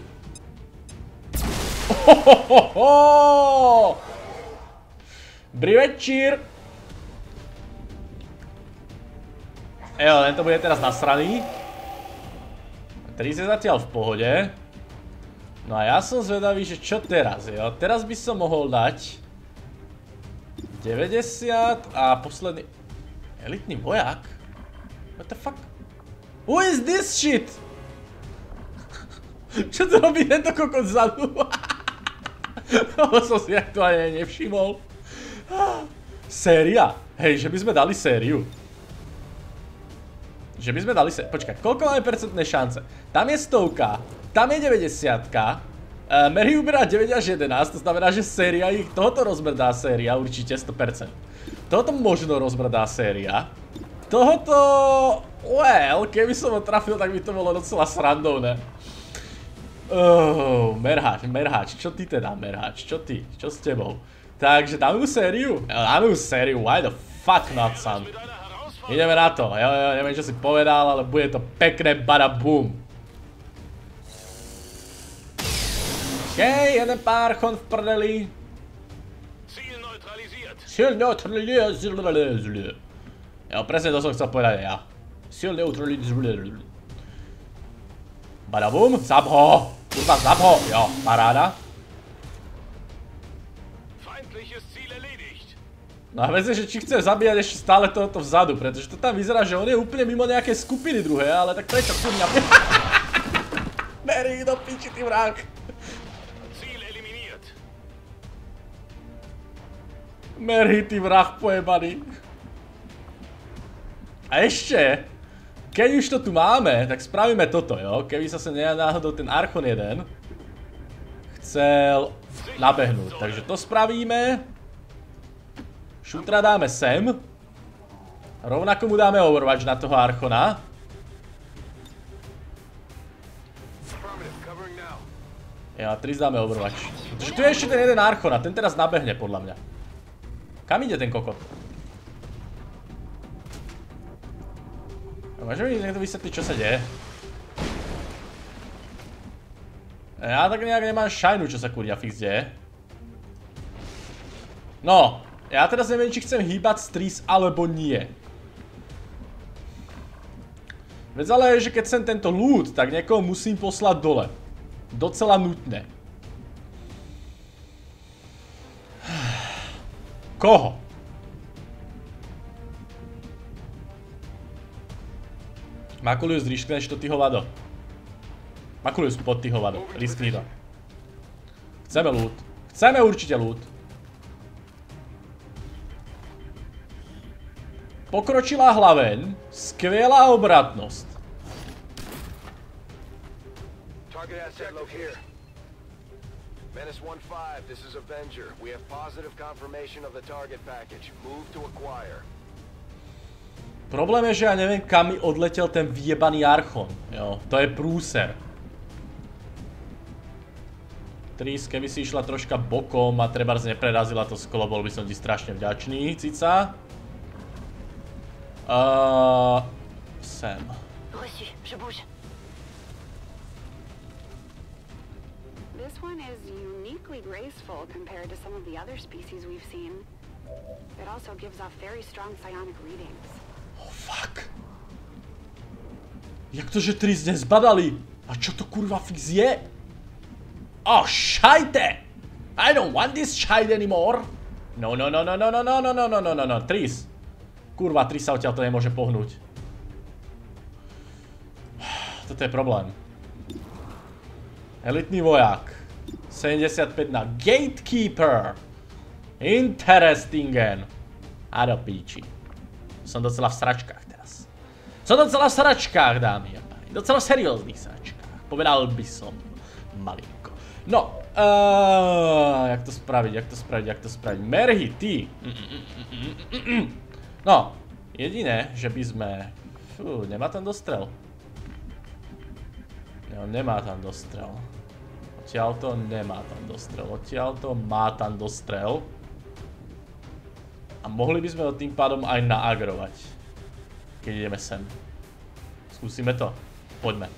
Dobrý večír. Jo, tento bude teraz nasraný. Triss je zatiaľ v pohode. No a ja som zvedavý, že čo teraz, jo? Teraz by som mohol dať 90 a posledný... Elitný vojak? What the fuck? Who is this shit? Čo to robí tento kokot vzadu? To som si aktuálne nevšimol. Séria. Hej, že by sme dali sériu. Počkaj, koľko máme percentné šance? Tam je 100, tam je 90-ka. Merhy uberá 9 až 11, to znamená, že séria ich... Tohoto rozbrdá séria, určite 100%. Tohoto možno rozbrdá séria. Tohoto... Well, keby som ho trafil, tak by to bolo docela srandovné. Merhač, čo ty teda, Merhač, čo ty, čo s tebou? Takže dáme mu sériu? Why the fuck not, son? Ideme na to, jo, neviem čo si povedal, ale bude to pekné bada boom. Okej, jeden párchon v prdeli. Cieľ neutralizuje. Jo, presne to som chcel povedať aj ja. Seal neutrality. Badabum, zap ho. Kurva, zap ho. Jo, paráda. No a vec je, že či chce zabíjať ešte stále tohoto vzadu, pretože to tam vyzerá, že on je úplne mimo nejaké skupiny druhé, ale tak prečo kurňa? Mary, do piči, ty vrák. Mary, ty vrah pojebaný. A ešte, keď už to tu máme, tak spravíme toto, jo? Keby sa náhodou ten Archon 1 chcel nabehnúť, takže to spravíme. Šutra dáme sem. Rovnako mu dáme Overwatch na toho Archona. Ja, 3 dáme Overwatch. Pretože tu je ešte ten jeden Archon a ten teraz nabehne podľa mňa. Kam ide ten kokot? Môže mi niekto vysvetliť, čo sa deje? Ja tak nejak nemám šajnu, čo sa kurňa fix deje. No. Ja teraz neviem, či chcem hýbať Stris alebo nie. Veď ale je, že keď chcem tento loot, tak niekoho musím poslať dole. Docela nutne. Koho? Makulius, riskneš to, ty hovado. Makulius, pod ty hovado. Riskni to. Chceme loot. Chceme určite loot. Pokročilá hlaveň, skvělá obratnosť. Target asset located. Menace 1-5, this is Avenger. We have positive confirmation of the target package. Move to acquire. Problém je, že ja neviem, kam mi odletel ten vyjebaný Archon. Jo, to je prúser. Tris, keby si išla troška bokom a trebárs neprerazila to skolo, bol by som ti strašne vďačný, cica. Sem. Reçu, je bouge. This one is uniquely graceful compared to some of the other species we've seen. It also gives off very strong psionic readings. Oh fuck. Jak to, že Tris nezbadali? A čo to kurva fix je? Oh šajte! I don't want this shite anymore. No, no, no, no, no, no, no, no, no, no, no, no, no, Tris. Kurva, Tris sa odtiaľ to nemôže pohnúť. Toto je problém. Elitný vojak. 75 na Gatekeeper. Interesting. A do píči. Som docela v sračkách teraz. Som docela v sračkách, dámy a páni. Docela v serióznych sračkách. Povedal by som malinko. No, jak to spraviť? Merhy, ty. No, jediné, že by sme... Fú, nemá tam dostrel. Jo, nemá tam dostrel. Odtiaľto nemá tam dostrel. Odtiaľto má tam dostrel. A mohli by sme ho tým pádom aj naagrovať. Keď ideme sem. Skúsime to. Poďme.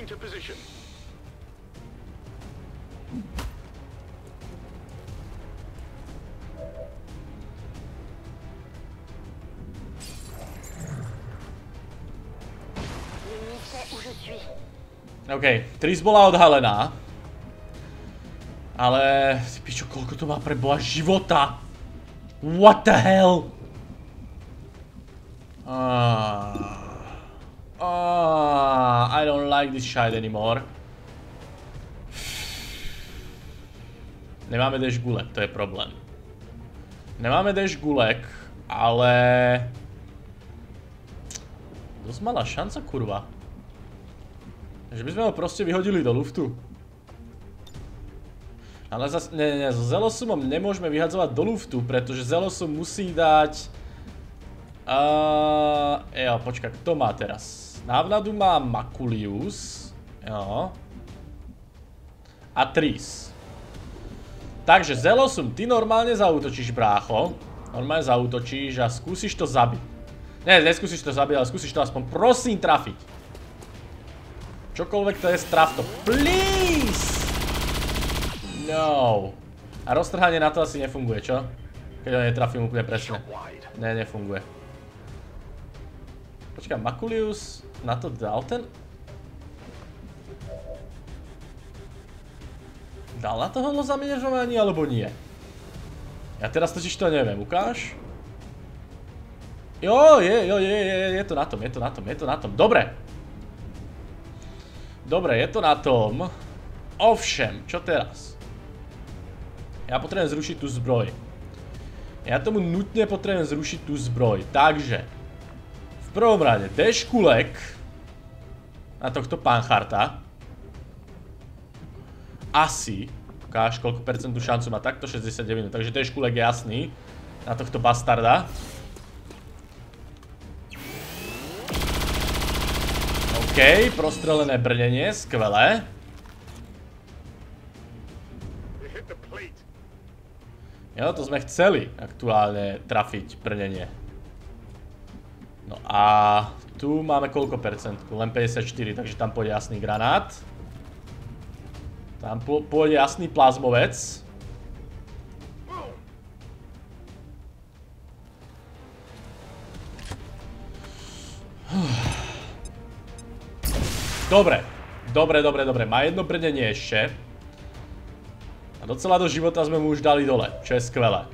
OK, Tris bola odhalená. Ale... Si pičo, koľko to má pre boha života? What the hell? I don't like this shit anymore. Nemáme dash gulek, to je problém. Nemáme dash gulek, ale... Dosť malá šanca, kurva. Že by sme ho proste vyhodili do luftu. Ale zase, ne, so Zelosumom nemôžeme vyhadzovať do luftu, pretože Zelosum musí dať... Jo, počkaj, kto má teraz? Návnadu má Makulius. Jo. A Tris. Takže Zelosum, ty normálne zaútočíš, brácho. Normálne zaútočíš a skúsiš to zabiť. Ne, neskúsiš to zabiť, ale skúsiš to aspoň prosím trafiť. Čokoľvek to je, straf to. Please! No. A roztrhanie na to asi nefunguje, čo? Keď ho netrafím úplne presne. Ne, nefunguje. Počkaj, Makulius na to dal ten... Dal na to hodlo zamieňovanie, alebo nie? Ja teraz totiž to neviem, ukáž? Jo, je to na tom, je to na tom, dobre. Dobre, je to na tom. Ovšem, čo teraz? Ja potrebujem zrušiť tú zbroj. Ja tomu nutne potrebujem zrušiť tú zbroj, takže v prvom rade D-škulek na tohto Panharta. Asi, ukáž, koľko percentú šancu má, takto 69, takže D-škulek je jasný na tohto bastarda. OK, prostrelené brnenie, skvelé. Jo, to sme chceli aktuálne trafiť brnenie. No a tu máme koľko percentku? Len 54, takže tam pôjde jasný granát. Tam pôjde jasný plazmovec. Dobre, dobre. Má jedno brnenie ešte. A docela do života sme mu už dali dole, čo je skvelé.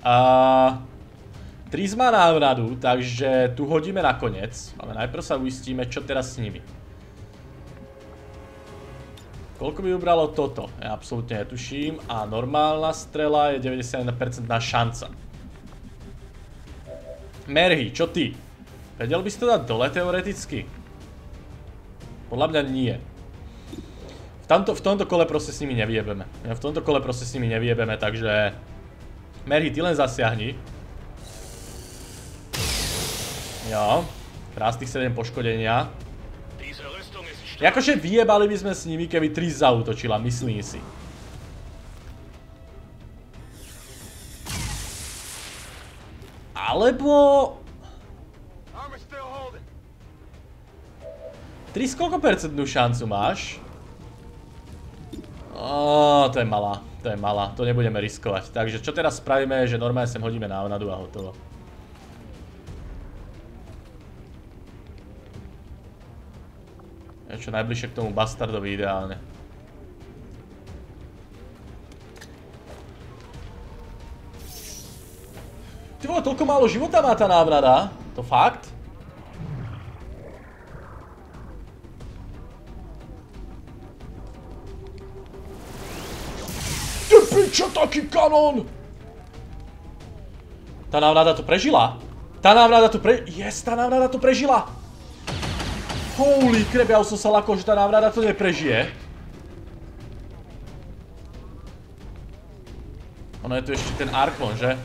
Tris má návnadu, takže tu hodíme nakoniec. Ale najprv sa uistíme, čo teraz s nimi. Koľko by ubralo toto? Ja absolútne netuším. A normálna strela je 91% šanca. Merhy, čo ty? Vedel by si to dať dole teoreticky? Podľa mňa nie. V tomto kole proste s nimi nevyjebeme. Takže... Merhy, ty len zasiahni. Jo, krásnych 7 poškodenia. Jakože vyjebali by sme s nimi, keby Tris zaútočila, myslím si. Alebo... Tris, koľko percentnú šancu máš? To je malá, to nebudeme riskovať. Takže čo teraz spravíme, že normálne sem hodíme návnadu a hotovo. Je čo najbližšie k tomu bastardovi ideálne. Ty vole, toľko málo života má tá návnada? To fakt? Ty pičo, taký kanón! Tá návnada to prežila? Tá návnada to prežila! Holy crap, ja som sa lakol, že tá návnada to neprežije. Ono je tu ešte ten Archon, že?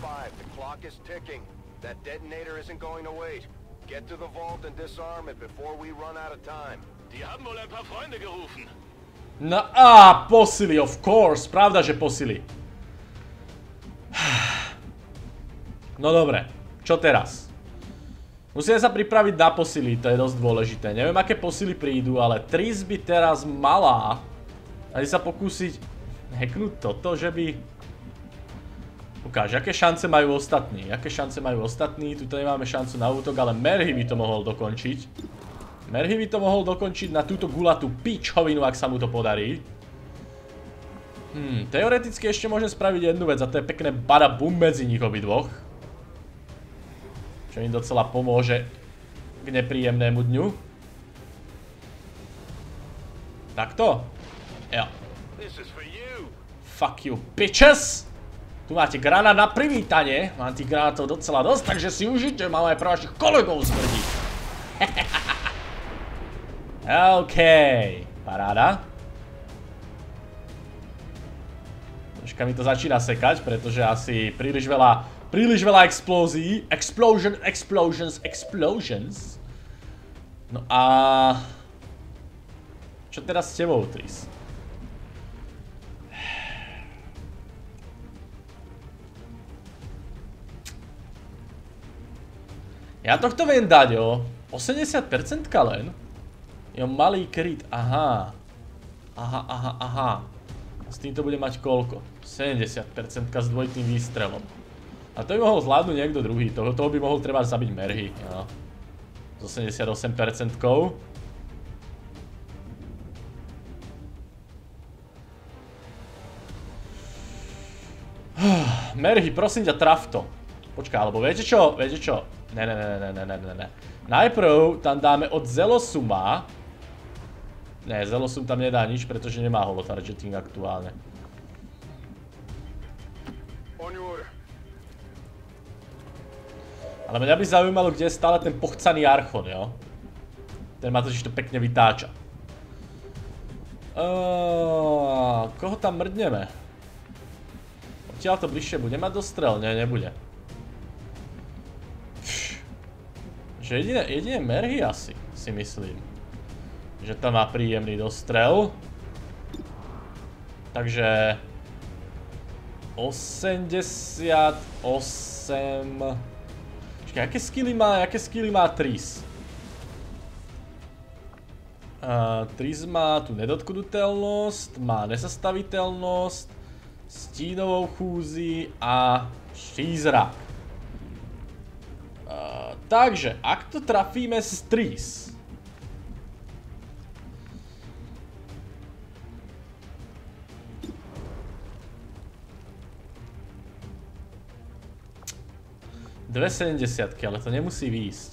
No posily, of course, pravda, že posily. No dobre, čo teraz? Musíme sa pripraviť na posily, to je dosť dôležité. Neviem, aké posily prídu, ale Tris by teraz mala ani sa pokúsiť hacknúť toto, že by... Ukáž, aké šance majú ostatní, tuto nemáme šancu na útok, ale Merhy by to mohol dokončiť. Na túto gulatú pičhovinu, ak sa mu to podarí. Teoreticky ešte môžem spraviť jednu vec a to je pekné bada-bum medzi nich obidvoch. Čo im docela pomôže k nepríjemnému dňu. Takto? Jo. Fuck you, bitches! Tu máte granát na privítanie. Mám tých granátov docela dosť, takže si užite, mám aj pre vašich kolegov smrdí. OK, paráda. Troška mi to začína sekať, pretože asi príliš veľa explózií. Explosions. No a... Čo teraz s tebou, Tris? Ja tohto viem dať, jo. 80% len. Jo, malý crit, aha. Aha. A s týmto bude mať koľko? 70% s dvojitým výstrelom. A to by mohol zvládnuť niekto druhý, toho by mohol treba zabiť Merhy, jo. s 88%. Merhy, prosím ťa, traf to. Počká, alebo viete čo? Viete čo? Ne. Najprv tam dáme od Zelosuma. Ne, Zelosum tam nedá nič, pretože nemá holotargeting aktuálne. Ale mňa by zaujímalo, kde je stále ten pochcaný Archon, jo? Ten ma totiž to pekne vytáča. Koho tam mrdneme? Odtiaľ to bližšie bude mať dostrel? Nie, nebude. Že jedine Merhy asi, si myslím. Že tam má príjemný dostrel. Takže... 88... Počkaj, aké skilly má Tris? Tris má tu nedotknutelnosť, má nezastaviteľnosť, stínovou chúzi a štízrak. Takže, ak to trafíme s Tris... Dve 70-ky, ale to nemusí výjsť.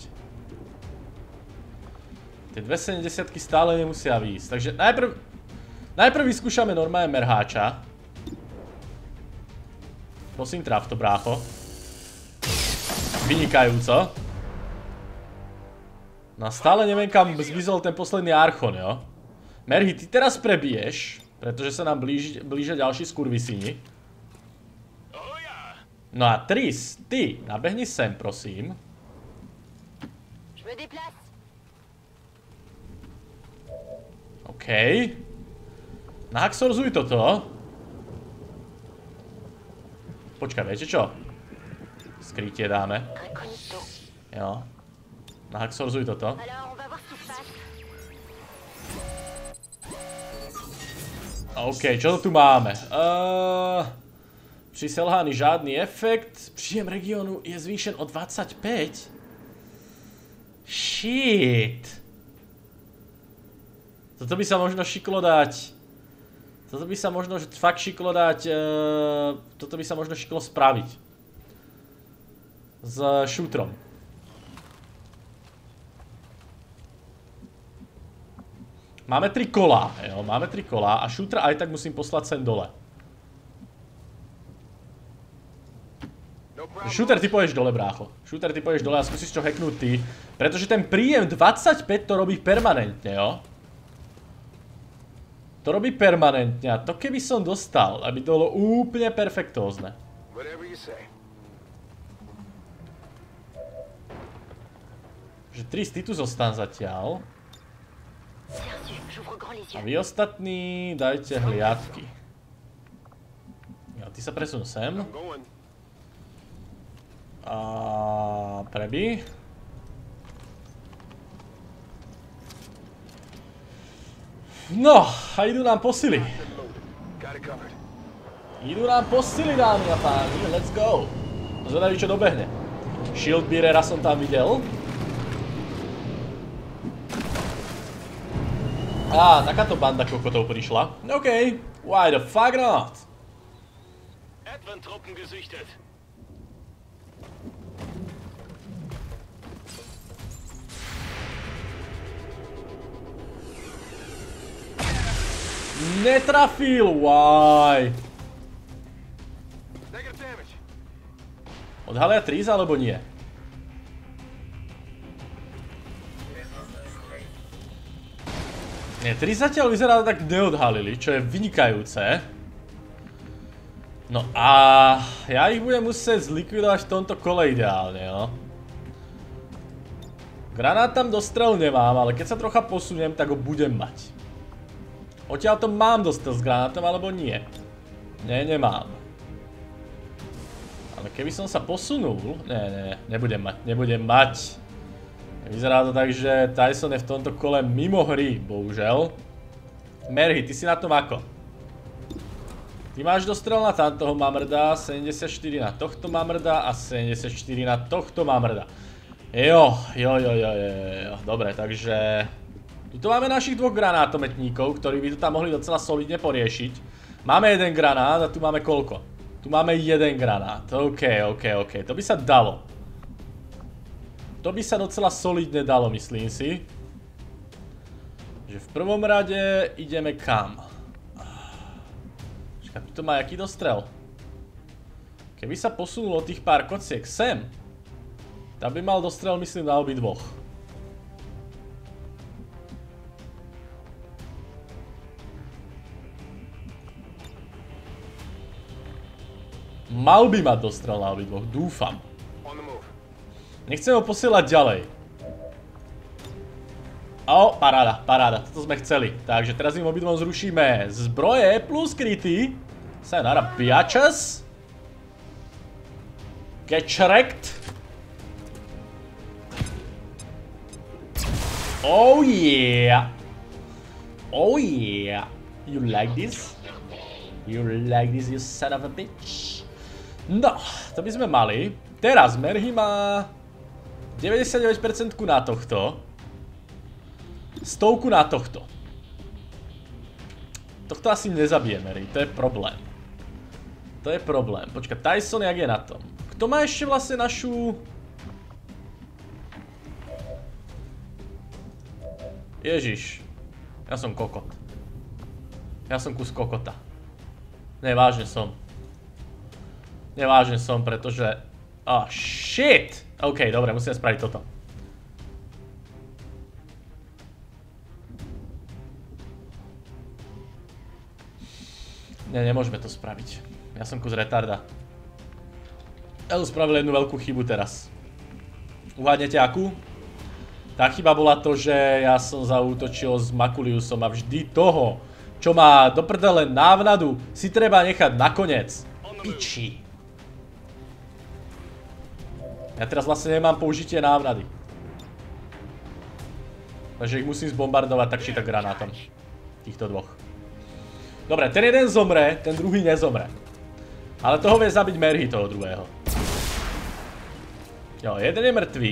Tie 2 70-ky stále nemusia výjsť, takže najprv vyskúšame normálne merháča. Prosím, traf to, brácho. Vynikajúco. No a stále neviem, kam zmizol ten posledný Archon, jo? Merhy, ty teraz prebiješ, pretože sa nám blížia ďalší skurvisíni. No a Tris, ty, nabehni sem, prosím. OK. Nahaxorzuj toto. Počkaj, viete čo? Skrytie dáme. Jo. Nahaxorzuj toto. OK, čo to tu máme? Pri selhaní žádný efekt. Příjem regionu je zvýšen o 25. Shit. Toto by sa možno šiklo dať. Toto by sa možno fakt šiklo dať. Toto by sa možno šiklo spraviť. S šútrom. Máme 3 kola, jo, máme 3 kola a šútra aj tak musím poslať sem dole. Shooter, ty pôjdeš dole, brácho. Shooter, ty pôjdeš dole a skúsiš čo hacknúť ty. Pretože ten príjem 25 to robí permanentne, jo? To robí permanentne a to keby som dostal, aby to bolo úplne perfektózne. Že Tris, ty tu zostan zatiaľ. A vy ostatní dajte hliadky. Jo, ty sa presun sem. A prebí. No, a idú nám posily. Idú nám posily, dámy a páni, let's go. Zvedaví, čo dobehne. Shieldbearera som tam videl. Á, takáto banda kokotov prišla. OK, why the fuck not? Advent-Truppen gesichtet. Netrafil, why? Odhalia Tris alebo nie? Nie, Tris zatiaľ vyzerá tak neodhalili, čo je vynikajúce. No a ja ich budem musieť zlikvidovať v tomto kole ideálne, jo. Granát tam dostrel nemám, ale keď sa trocha posuniem, tak ho budem mať. Odtiaľ to mám dostal s granátom, alebo nie? Nie, nemám. Ale keby som sa posunul... nebudem mať. Vyzerá to tak, že Tyson je v tomto kole mimo hry, bohužel. Merhy, ty si na tom ako? Ty máš dostrel na tamtoho mamrda, 74 na tohto mamrda a 74 na tohto mamrda. Jo. Dobre, takže... Tu máme našich dvoch granátometníkov, ktorí by to tam mohli docela solidne poriešiť. Máme jeden granát a tu máme koľko? Tu máme jeden granát. OK. To by sa dalo. To by sa docela solidne dalo, myslím si. Že v prvom rade ideme kam? Počkaj, tu má jaký dostrel? Keby sa posunulo tých pár kociek sem, tam by mal dostrel, myslím, na obidvoch. Mal by mať dostrel na obidvoch, dúfam. Nechcem ho posielať ďalej. O, paráda, toto sme chceli. Takže teraz im obidvom zrušíme zbroje plus kryty. Sayonara, biatches. Get wrecked. Oh yeah. You like this? You like this, you son of a bitch? No, to by sme mali. Teraz Merhy má 99% na tohto. 100 na tohto. Tohto asi nezabije Merhy, to je problém. Počkaj, Tyson jak je na tom? Kto má ešte vlastne našu... Ježiš. Ja som kokot. Ja som kus kokota. Nevážne som, pretože... Oh, shit! OK, dobre, musíme spraviť toto. Nemôžeme to spraviť. Ja som kus retarda. Ja som spravil jednu veľkú chybu teraz. Uhádnete akú? Tá chyba bola to, že ja som zaútočil s Makuliusom a vždy toho, čo má do prdele návnadu, si treba nechať nakoniec. Piči. Ja teraz vlastne nemám použitie návnady. Takže ich musím zbombardovať tak či tak granátom. Týchto dvoch. Dobre, ten jeden zomre, ten druhý nezomre. Ale toho vie zabiť Merhy, toho druhého. Jo, jeden je mŕtvý.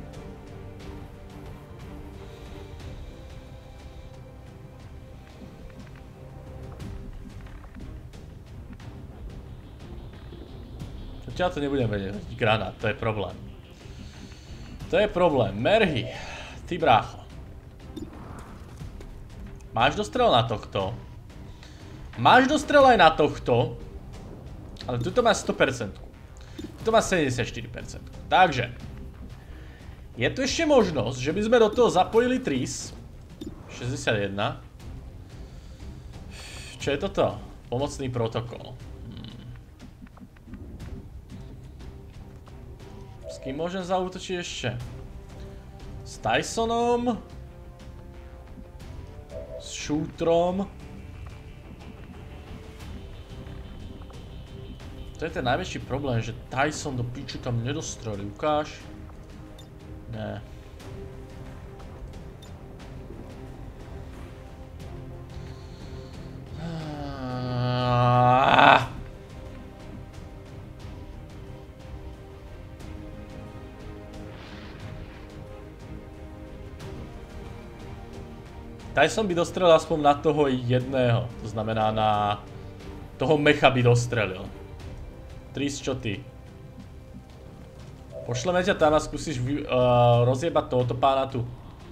Ja to nebudem vedieť, granát, to je problém. Merhy, ty brácho. Máš dostrel na tohto. Máš dostrel aj na tohto. Ale tuto má 100%. Tuto má 74%. Takže. Je tu ešte možnosť, že by sme do toho zapojili Tris. 61. Čo je toto? Pomocný protokol. S kým môžem zaútočiť ešte? S Tysonom? S Shootrom? To je ten najväčší problém, že Tyson do piču tam nedostrelí. Ukáž? Ne. Tyson by dostrelil aspoň na toho jedného, to znamená na toho mecha by dostrelil. Tris, čo ty? Pošleme ťa tam a skúsiš rozjebať tohoto pána tu.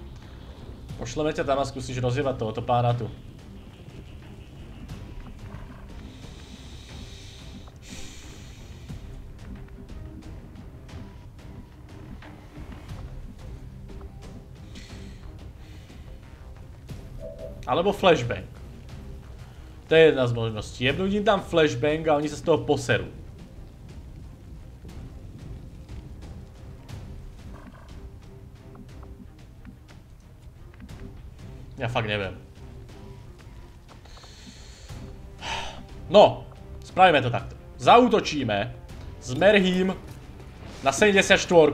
Alebo flashbang. To je jedna z možností. Jebnúť im tam flashbang a oni sa z toho poserú. Ja fakt neviem. No, spravíme to takto. Zaútočíme s Merhym na 74.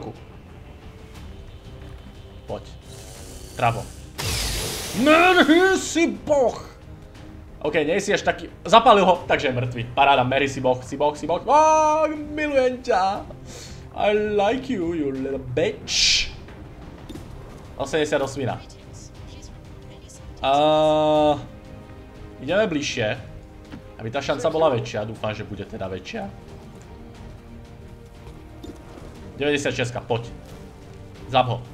Poď. Travom. Merhy si boh! OK, nie si až taký... Zapálil ho, takže je mŕtvy. Paráda, Merhy si boh. Milujem ťa. I like you, you little bitch. 88. Ideme bližšie, aby tá šanca bola väčšia. Dúfam, že bude teda väčšia. 96, poď. Zap ho.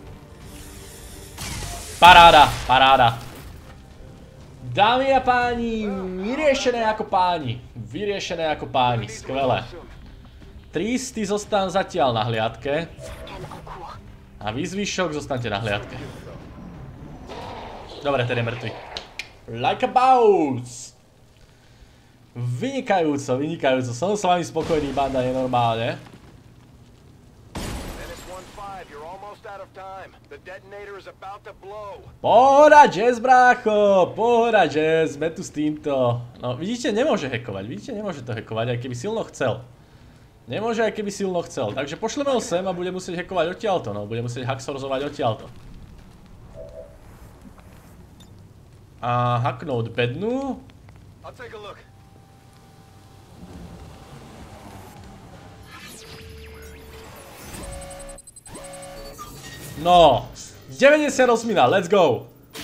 Paráda, paráda. Dámy a páni, vyriešené ako páni. Vyriešené ako páni, skvelé. Tristy zostanú zatiaľ na hliadke. A vy zvyšok zostaňte na hliadke. Dobre, ten je mŕtvy. Like a boss. Vynikajúco, vynikajúco. Som s vami spokojný, banda, je normálne. Pohoda, Jazz, brácho, pohoda, Jazz, sme tu s týmto. No, vidíte, nemôže hackovať, vidíte, nemôže to hackovať, aj keby silno chcel. Nemôže, aj keby silno chcel, takže pošleme ho sem a bude musieť hackovať odtiaľto, no, bude musieť hacksorzovať odtiaľto. A hacknúť bednu. No, 98, let's go.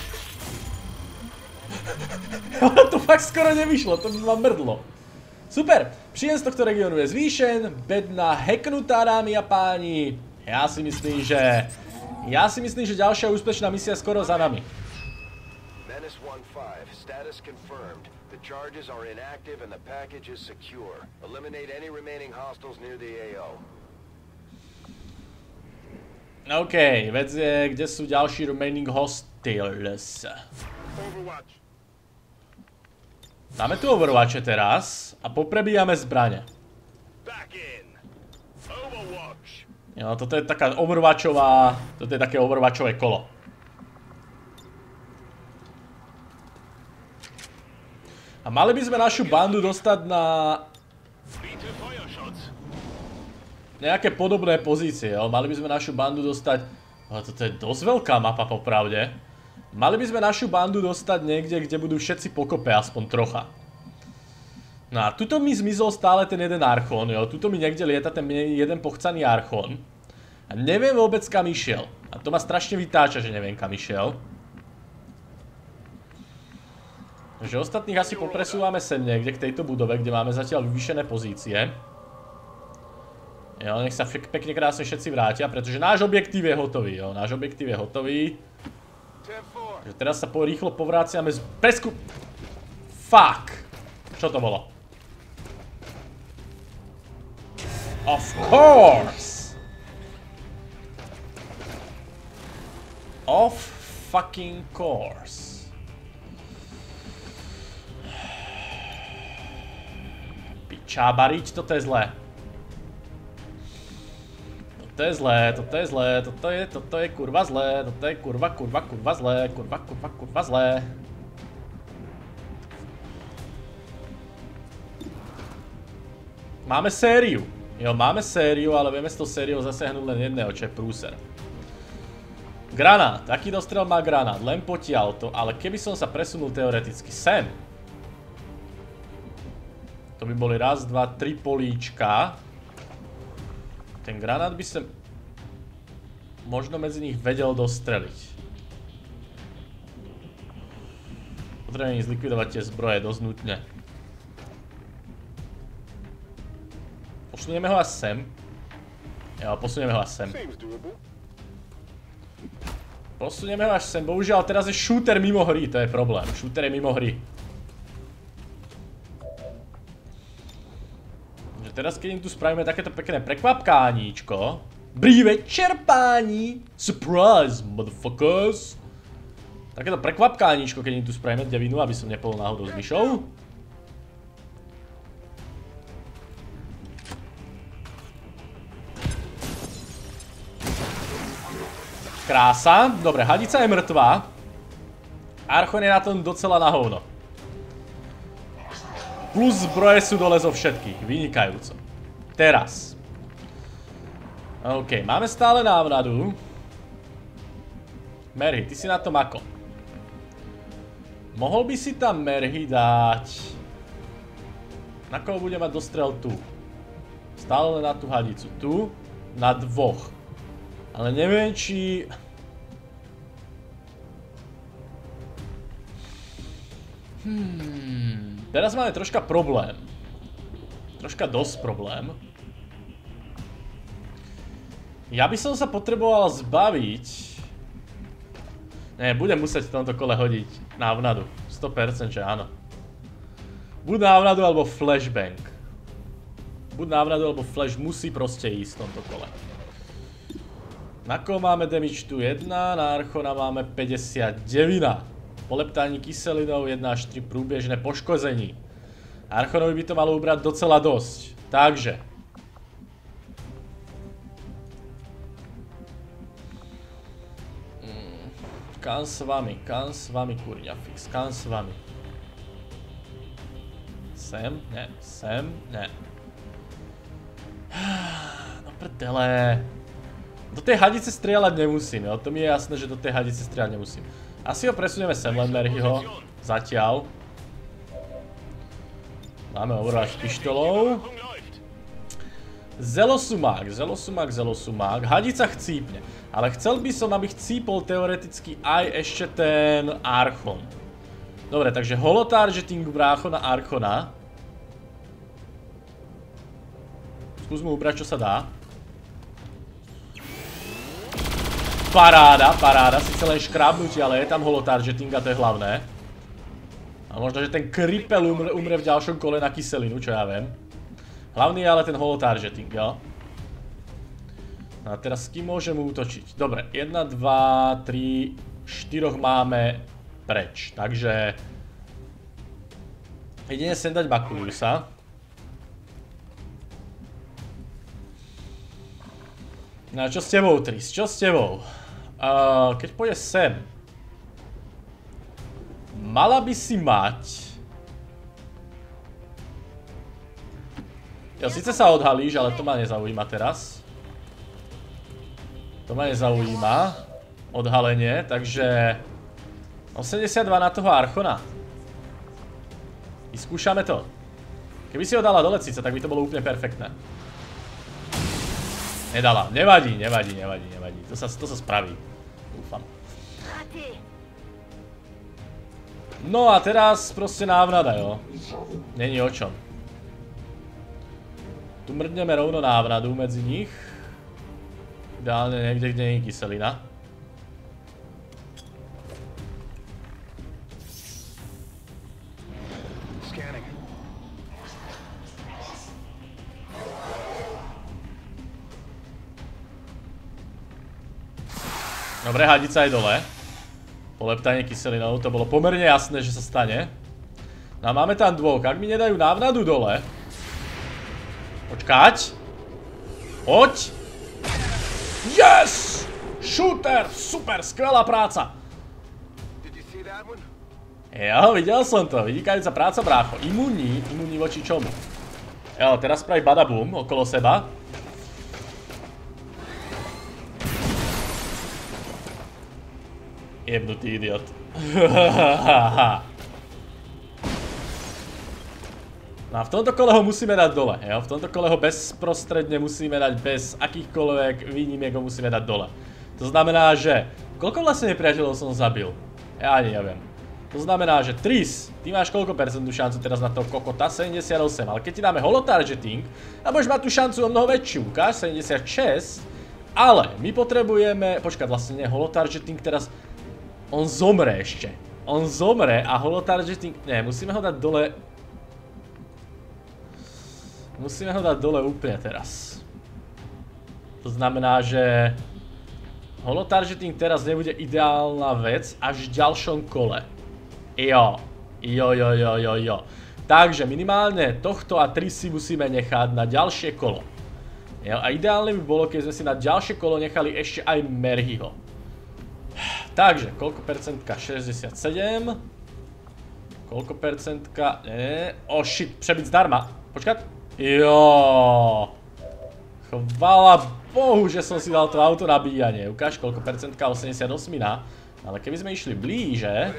To fakt skoro nevyšlo, to by ma mrdlo. Super, príjem z tohto regiónu je zvýšen, bedna hacknutá, dámy a páni. Ja si myslím, že ďalšia úspešná misia skoro za nami. Menace 1-5, status confirmed. The charges are inactive and the package is secure. Eliminate any remaining hostiles near the AO. OK, vec je, kde sú ďalší remaining hostiles. Dáme tu Overwatche teraz a poprebíjame zbrane. Jo, toto je taká Overwatchová, toto je také Overwatchové kolo. A mali by sme našu bandu dostať na nejaké podobné pozície, jo? Mali by sme našu bandu dostať... Ale toto je dosť veľká mapa, popravde. Mali by sme našu bandu dostať niekde, kde budú všetci pokope, aspoň trocha. No a tuto mi zmizol stále ten jeden archón, jo? Tuto mi niekde lieta ten jeden pochcaný archón. A neviem vôbec, kam išiel. A to ma strašne vytáča, že neviem, kam išiel. Takže ostatných asi popresúvame sem niekde k tejto budove, kde máme zatiaľ vyvýšené pozície. Jo, nech sa pekne krásne všetci vrátia, pretože náš objektív je hotový, jo, náš objektív je hotový. Takže teraz sa rýchlo povráciame z presku... Fuck! Čo to bolo? Of course! Of fucking course. Pičábariť, toto je zlé. Toto je zlé, toto je kurva zlé, toto je kurva zlé, kurva zlé. Máme sériu. Jo, máme sériu, ale vieme s tou sériou zasiahnuť len jedného, čo je prúser. Granát, aký dostrel má granát, len potiaľto, ale keby som sa presunul teoreticky sem. To by boli raz, dva, tri políčka. Ten granát by sa možno medzi nich vedel dostreliť. Potrebujem zlikvidovať tie zbroje dosť nutne. Posunieme ho až sem. Jo, posunieme ho až sem. Posunieme ho až sem. Bohužiaľ, teraz je shooter mimo hry, to je problém. Shooter je mimo hry. Teraz, keď im tu spravíme takéto pekné prekvapkáníčko. Dobrý večer, páni! Surprise, motherfuckers! Takéto prekvapkáníčko, keď im tu spravíme devinu, aby som nepol náhodou s myšou. Krása. Dobre, hadica je mŕtvá. Archon je na tom docela na hovno. Plus zbroje sú dole zo všetkých. Vynikajúco. Teraz. OK, máme stále návnadu. Merhy, ty si na tom ako? Mohol by si tam Merhy dať... Na koho bude mať dostrel tu? Stále len na tú hadicu. Tu. na 2. Ale neviem, či... Teraz máme troška problém. Troška dosť problém. Ja by som sa potreboval zbaviť... budem musieť v tomto kole hodiť návnadu. 100%, že áno. Buď návnadu, alebo flashbang. Buď návnadu, alebo flash musí proste ísť v tomto kole. Na koho máme damage tu 1, na Archona máme 59. Poleptání kyselinou 1 až 3 průběžné poškození. Archonovi by to malo ubrať docela dosť. Takže. Kam s vami kurňa fix, kam s vami. Sem, ne, sem, ne. No prdele. Do tej hadice strieľať nemusím, jo, to mi je jasné, že do tej hadice strieľať nemusím. Asi ho presunieme sem len Merhyho, zatiaľ. Máme Overwatch s pištolou. Zelosumák, hadica chcípne. Ale chcel by som, aby chcípol teoreticky aj ešte ten Archon. Dobre, takže holotargeting brácho na Archona. Skús mu ubrať, čo sa dá. Paráda, síce len škrábnutie, ale je tam holotargeting a to je hlavné. A možno, že ten kripel umre v ďalšom kole na kyselinu, čo ja viem. Hlavný je ale ten holotargeting, jo. A teraz s kým môžeme útočiť? Dobre, 1, 2, 3, 4 máme preč, takže... Jedine sem dať Bakuliusa. No a čo s tebou, Tris? Čo s tebou? Keď pôjde sem... Mala by si mať... Jo, síce sa odhalíš, ale to ma nezaujíma teraz. To ma nezaujíma. Odhalenie, takže... 82 na toho Archona. Vyskúšame to. Keby si ho dala dole síce, tak by to bolo úplne perfektné. Nedala. Nevadí. To sa spraví. Dúfam. No a teraz proste návnada, jo. Není o čom. Tu mrdneme rovno návnadu medzi nich. Ideálne niekde, kde nie je kyselina. Dobre, hadica je dole. Poleptanie kyselinou, to bolo pomerne jasné, že sa stane. No a máme tam dvoch, ak mi nedajú návnadu dole. Počkať. Poď. Yes! Shooter, super, skvelá práca. Jo, videl som to, vynikajúca práca, brácho. Imunní voči čomu? Jo, teraz spraví badabum okolo seba. Jebnutý idiot. No a v tomto kole ho musíme dať dole, jo? V tomto kole ho bezprostredne musíme dať bez akýchkoľvek výnimiek ho musíme dať dole. To znamená, že... Koľko vlastne nepriateľov som zabil? Ja ani neviem. To znamená, že Tris, ty máš koľko percentnú šancu teraz na toho kokota? 78, ale keď ti dáme holotargeting, a budeš mať tú šancu o mnoho väčšiu, ukáž? 76. Ale my potrebujeme... Počkať, vlastne nie, holotargeting teraz... On zomre ešte. On zomre a holotargeting... Nie, musíme ho dať dole... Musíme ho dať dole úplne teraz. To znamená, že... Holotargeting teraz nebude ideálna vec až v ďalšom kole. Jo. Takže minimálne tohto a 3 si musíme nechať na ďalšie kolo. Jo, a ideálne by bolo, keď sme si na ďalšie kolo nechali ešte aj Merhyho. Takže, koľko percentka? 67. Koľko percentka? Oh shit, prebyť zdarma. Počkať. Jo. Chvála Bohu, že som si dal to auto nabíjanie. Ukáž, koľko percentka? 88. Ale keby sme išli blíže...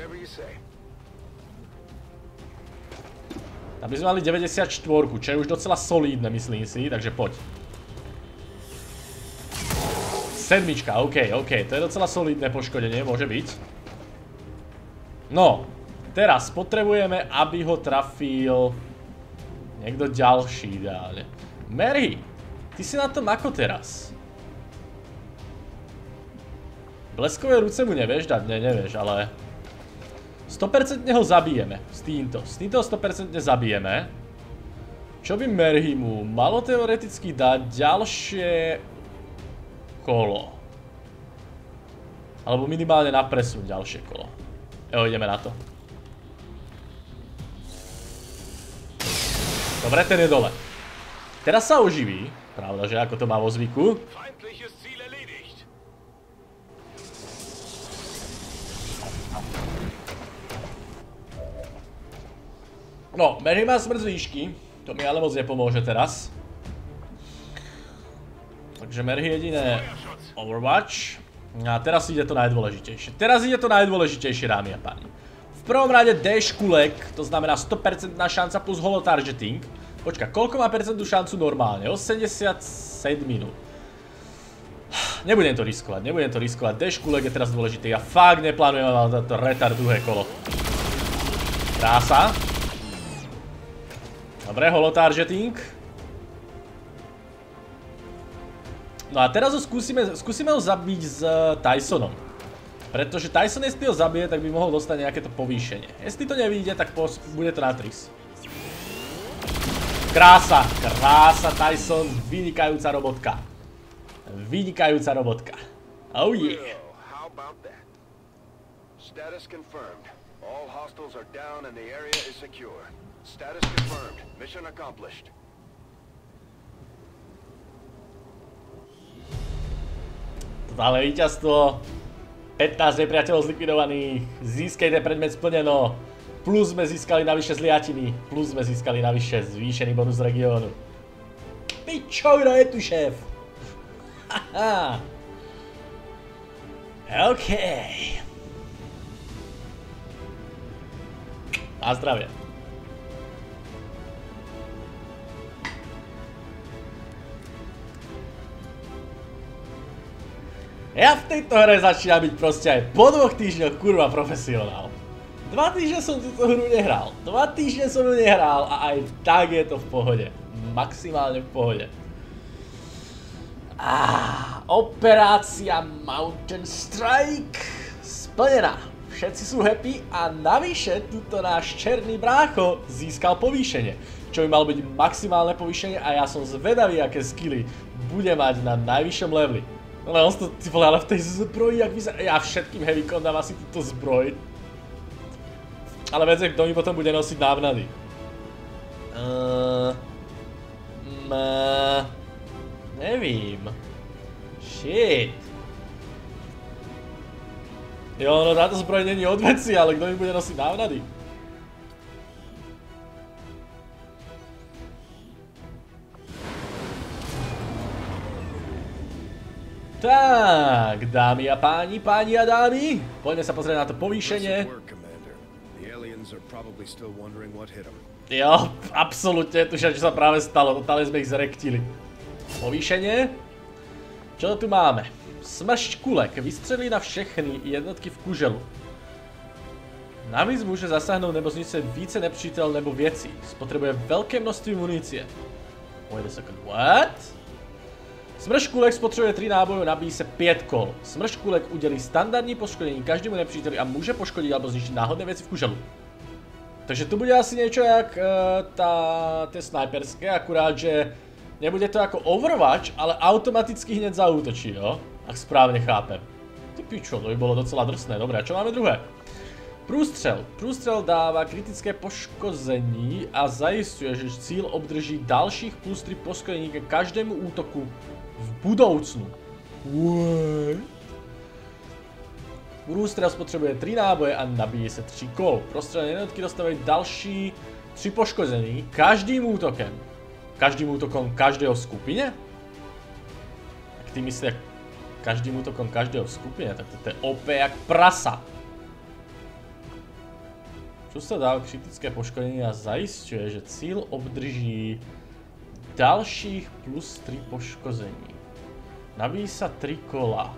Tam by sme mali 94, čo je už docela solídne, myslím si, takže poď. sedmička, OK, to je docela solidné poškodenie, môže byť. No, teraz potrebujeme, aby ho trafil niekto ďalší ideálne. Mary, ty si na tom ako teraz? Bleskové ruce mu nevieš dať? Ne, nevieš, ale 100% ho zabijeme s týmto ho 100% zabijeme. Čo by Mary mu malo teoreticky dať ďalšie kolo. Alebo minimálne na presun ďalšie kolo. Ideme na to. Dobre, ten je dole. Teraz sa oživí. Pravda, že ako to má vo zvyku. No, Mary má smrť z výšky. To mi ale moc nepomôže teraz. Takže Mary jediné Overwatch. A teraz ide to najdôležitejšie. Dámy a páni. V prvom rade D-škulek, to znamená 100% šanca plus holotargeting. Počka, koľko má percentu šancu normálne? 87 minút. Nebudem to riskovať. D-škulek je teraz dôležitý. Ja fakt neplánujem mať to retard druhé kolo. Krása. Dobre, holotargeting. No a teraz ho skúsime ho zabiť s Tysonom. Pretože Tyson, jestli ho zabije, tak by mohol dostať nejaké to povýšenie. Jestli to nevidíte, tak bude to na tris. Krása, Tyson, vynikajúca robotka. Oh yeah. Status confirmed. All hostiles are down and the area is secure. Status confirmed. Mission accomplished. Totálne víťazstvo. 15 nepriateľov zlikvidovaných. Získajte predmet splneno. Plus sme získali navyše zliatiny. Plus sme získali navyše zvýšený bonus regiónu. Pičovina je tu, šéf. Haha. OK. Na zdravie. Ja v tejto hre začínam byť proste aj po 2 týždňoch kurva profesionál. 2 týždne som túto hru nehral. 2 týždne som ju nehral a aj tak je to v pohode. Maximálne v pohode. Operácia Mountain Strike splnená. Všetci sú happy a navyše tuto náš černý brácho získal povýšenie. Čo by malo byť maximálne povýšenie a ja som zvedavý, aké skilly bude mať na najvyššom leveli. Ale on to, ty vole, ale v tej zbroji, jak vyzerá, ja všetkým heavykom dám asi túto zbroj. Ale vedzem, kto mi potom bude nosiť návnady. Nevím. Shit. Jo, no táto zbroj není od veci, ale kto mi bude nosiť návnady? Tak, dámy a páni, páni a dámy, poďme sa pozrieť na to povýšenie. Jo, absolútne, tušia, čo sa práve stalo, totálne sme ich zrektili. Povýšenie. Čo tu máme? Smršť kulek, vystřelí na všechny jednotky v kuželu. Navíc môže zasáhnout nebo zničiť více nepřítel nebo věcí. Spotrebuje veľké množství munície. Wait a second, what? Smršť kulek spotřebuje 3 nábojů, nabíjí se 5 kol. Smršť kulek udělí standardní poškodení každému nepříteli a může poškodit alebo zničiť náhodné věci v kuželu. Takže tu bude asi niečo jak tie snajperské, akurát, že nebude to ako Overwatch, ale automaticky hneď zaútočí, jo? Ak správne chápem. Ty pičo, to by bolo docela drsné. Dobre, a čo máme druhé? Průstřel. Průstřel dává kritické poškození a zajistuje, že cíl obdrží dalších plus 3 poškození ke každému útoku v budoucnu. What? Průstřel spotřebuje 3 náboje a nabíjí se 3 kol. Prostřelné jednotky dostávají další 3 poškození každým útokem. Každým útokom každého v skupine? Tak ty myslíš každým útokom každého v skupine, tak to je OP jak prasa. Čo sa dá kritické poškodenie a zaisťuje, že cíl obdrží dalších plus 3 poškození. Nabíj sa 3 kola.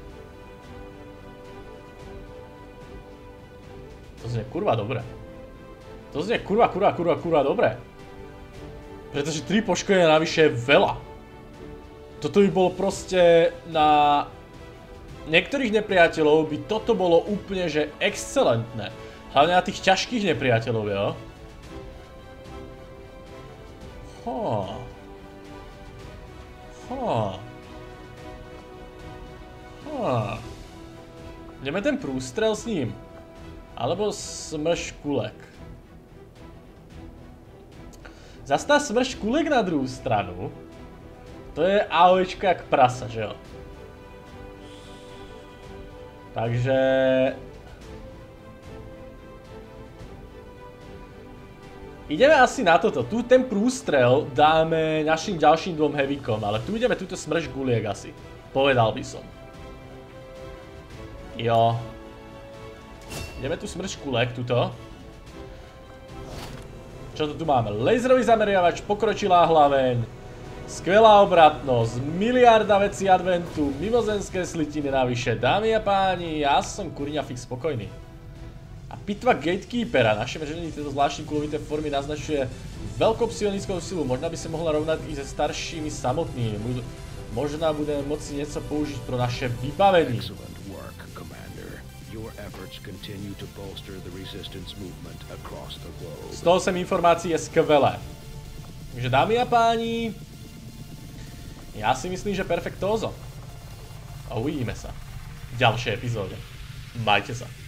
To znie kurva dobre. To znie kurva dobre. Pretože 3 poškodenia navyše je veľa. Toto by bolo proste na niektorých nepriateľov by toto bolo úplne že excelentné. Hlavne na tých ťažkých nepriateľov, jo? Ideme ten prústrel s ním. Alebo smrš kulek. Zas tá smrš kulek na druhú stranu. To je AOEčko jak prasa, že jo? Takže... ideme asi na toto. Tu ten prústrel dáme našim ďalším 2 heavykom, ale tu ideme túto smrš guliek asi. Povedal by som. Jo. Ideme tu smrč kulek, tuto. Čo to tu máme? Laserový zameriavač, pokročilá hlaveň, skvelá obratnosť, miliarda vecí adventu, mimozemské slitiny navyše. Dámy a páni, ja som kuriňa fix spokojný. A pitva Gatekeepera, naše veženie tejto zvláštnej kulovité formy naznačuje veľkou psionickou silu. Možná by sa mohla rovnať i se staršími samotnými. Možná budeme moci něco použiť pro naše vybavení. Z toho sem informácií je skvelé. Takže dámy a páni, já si myslím, že perfektózo. A uvidíme sa v ďalšej epizóde. Majte sa.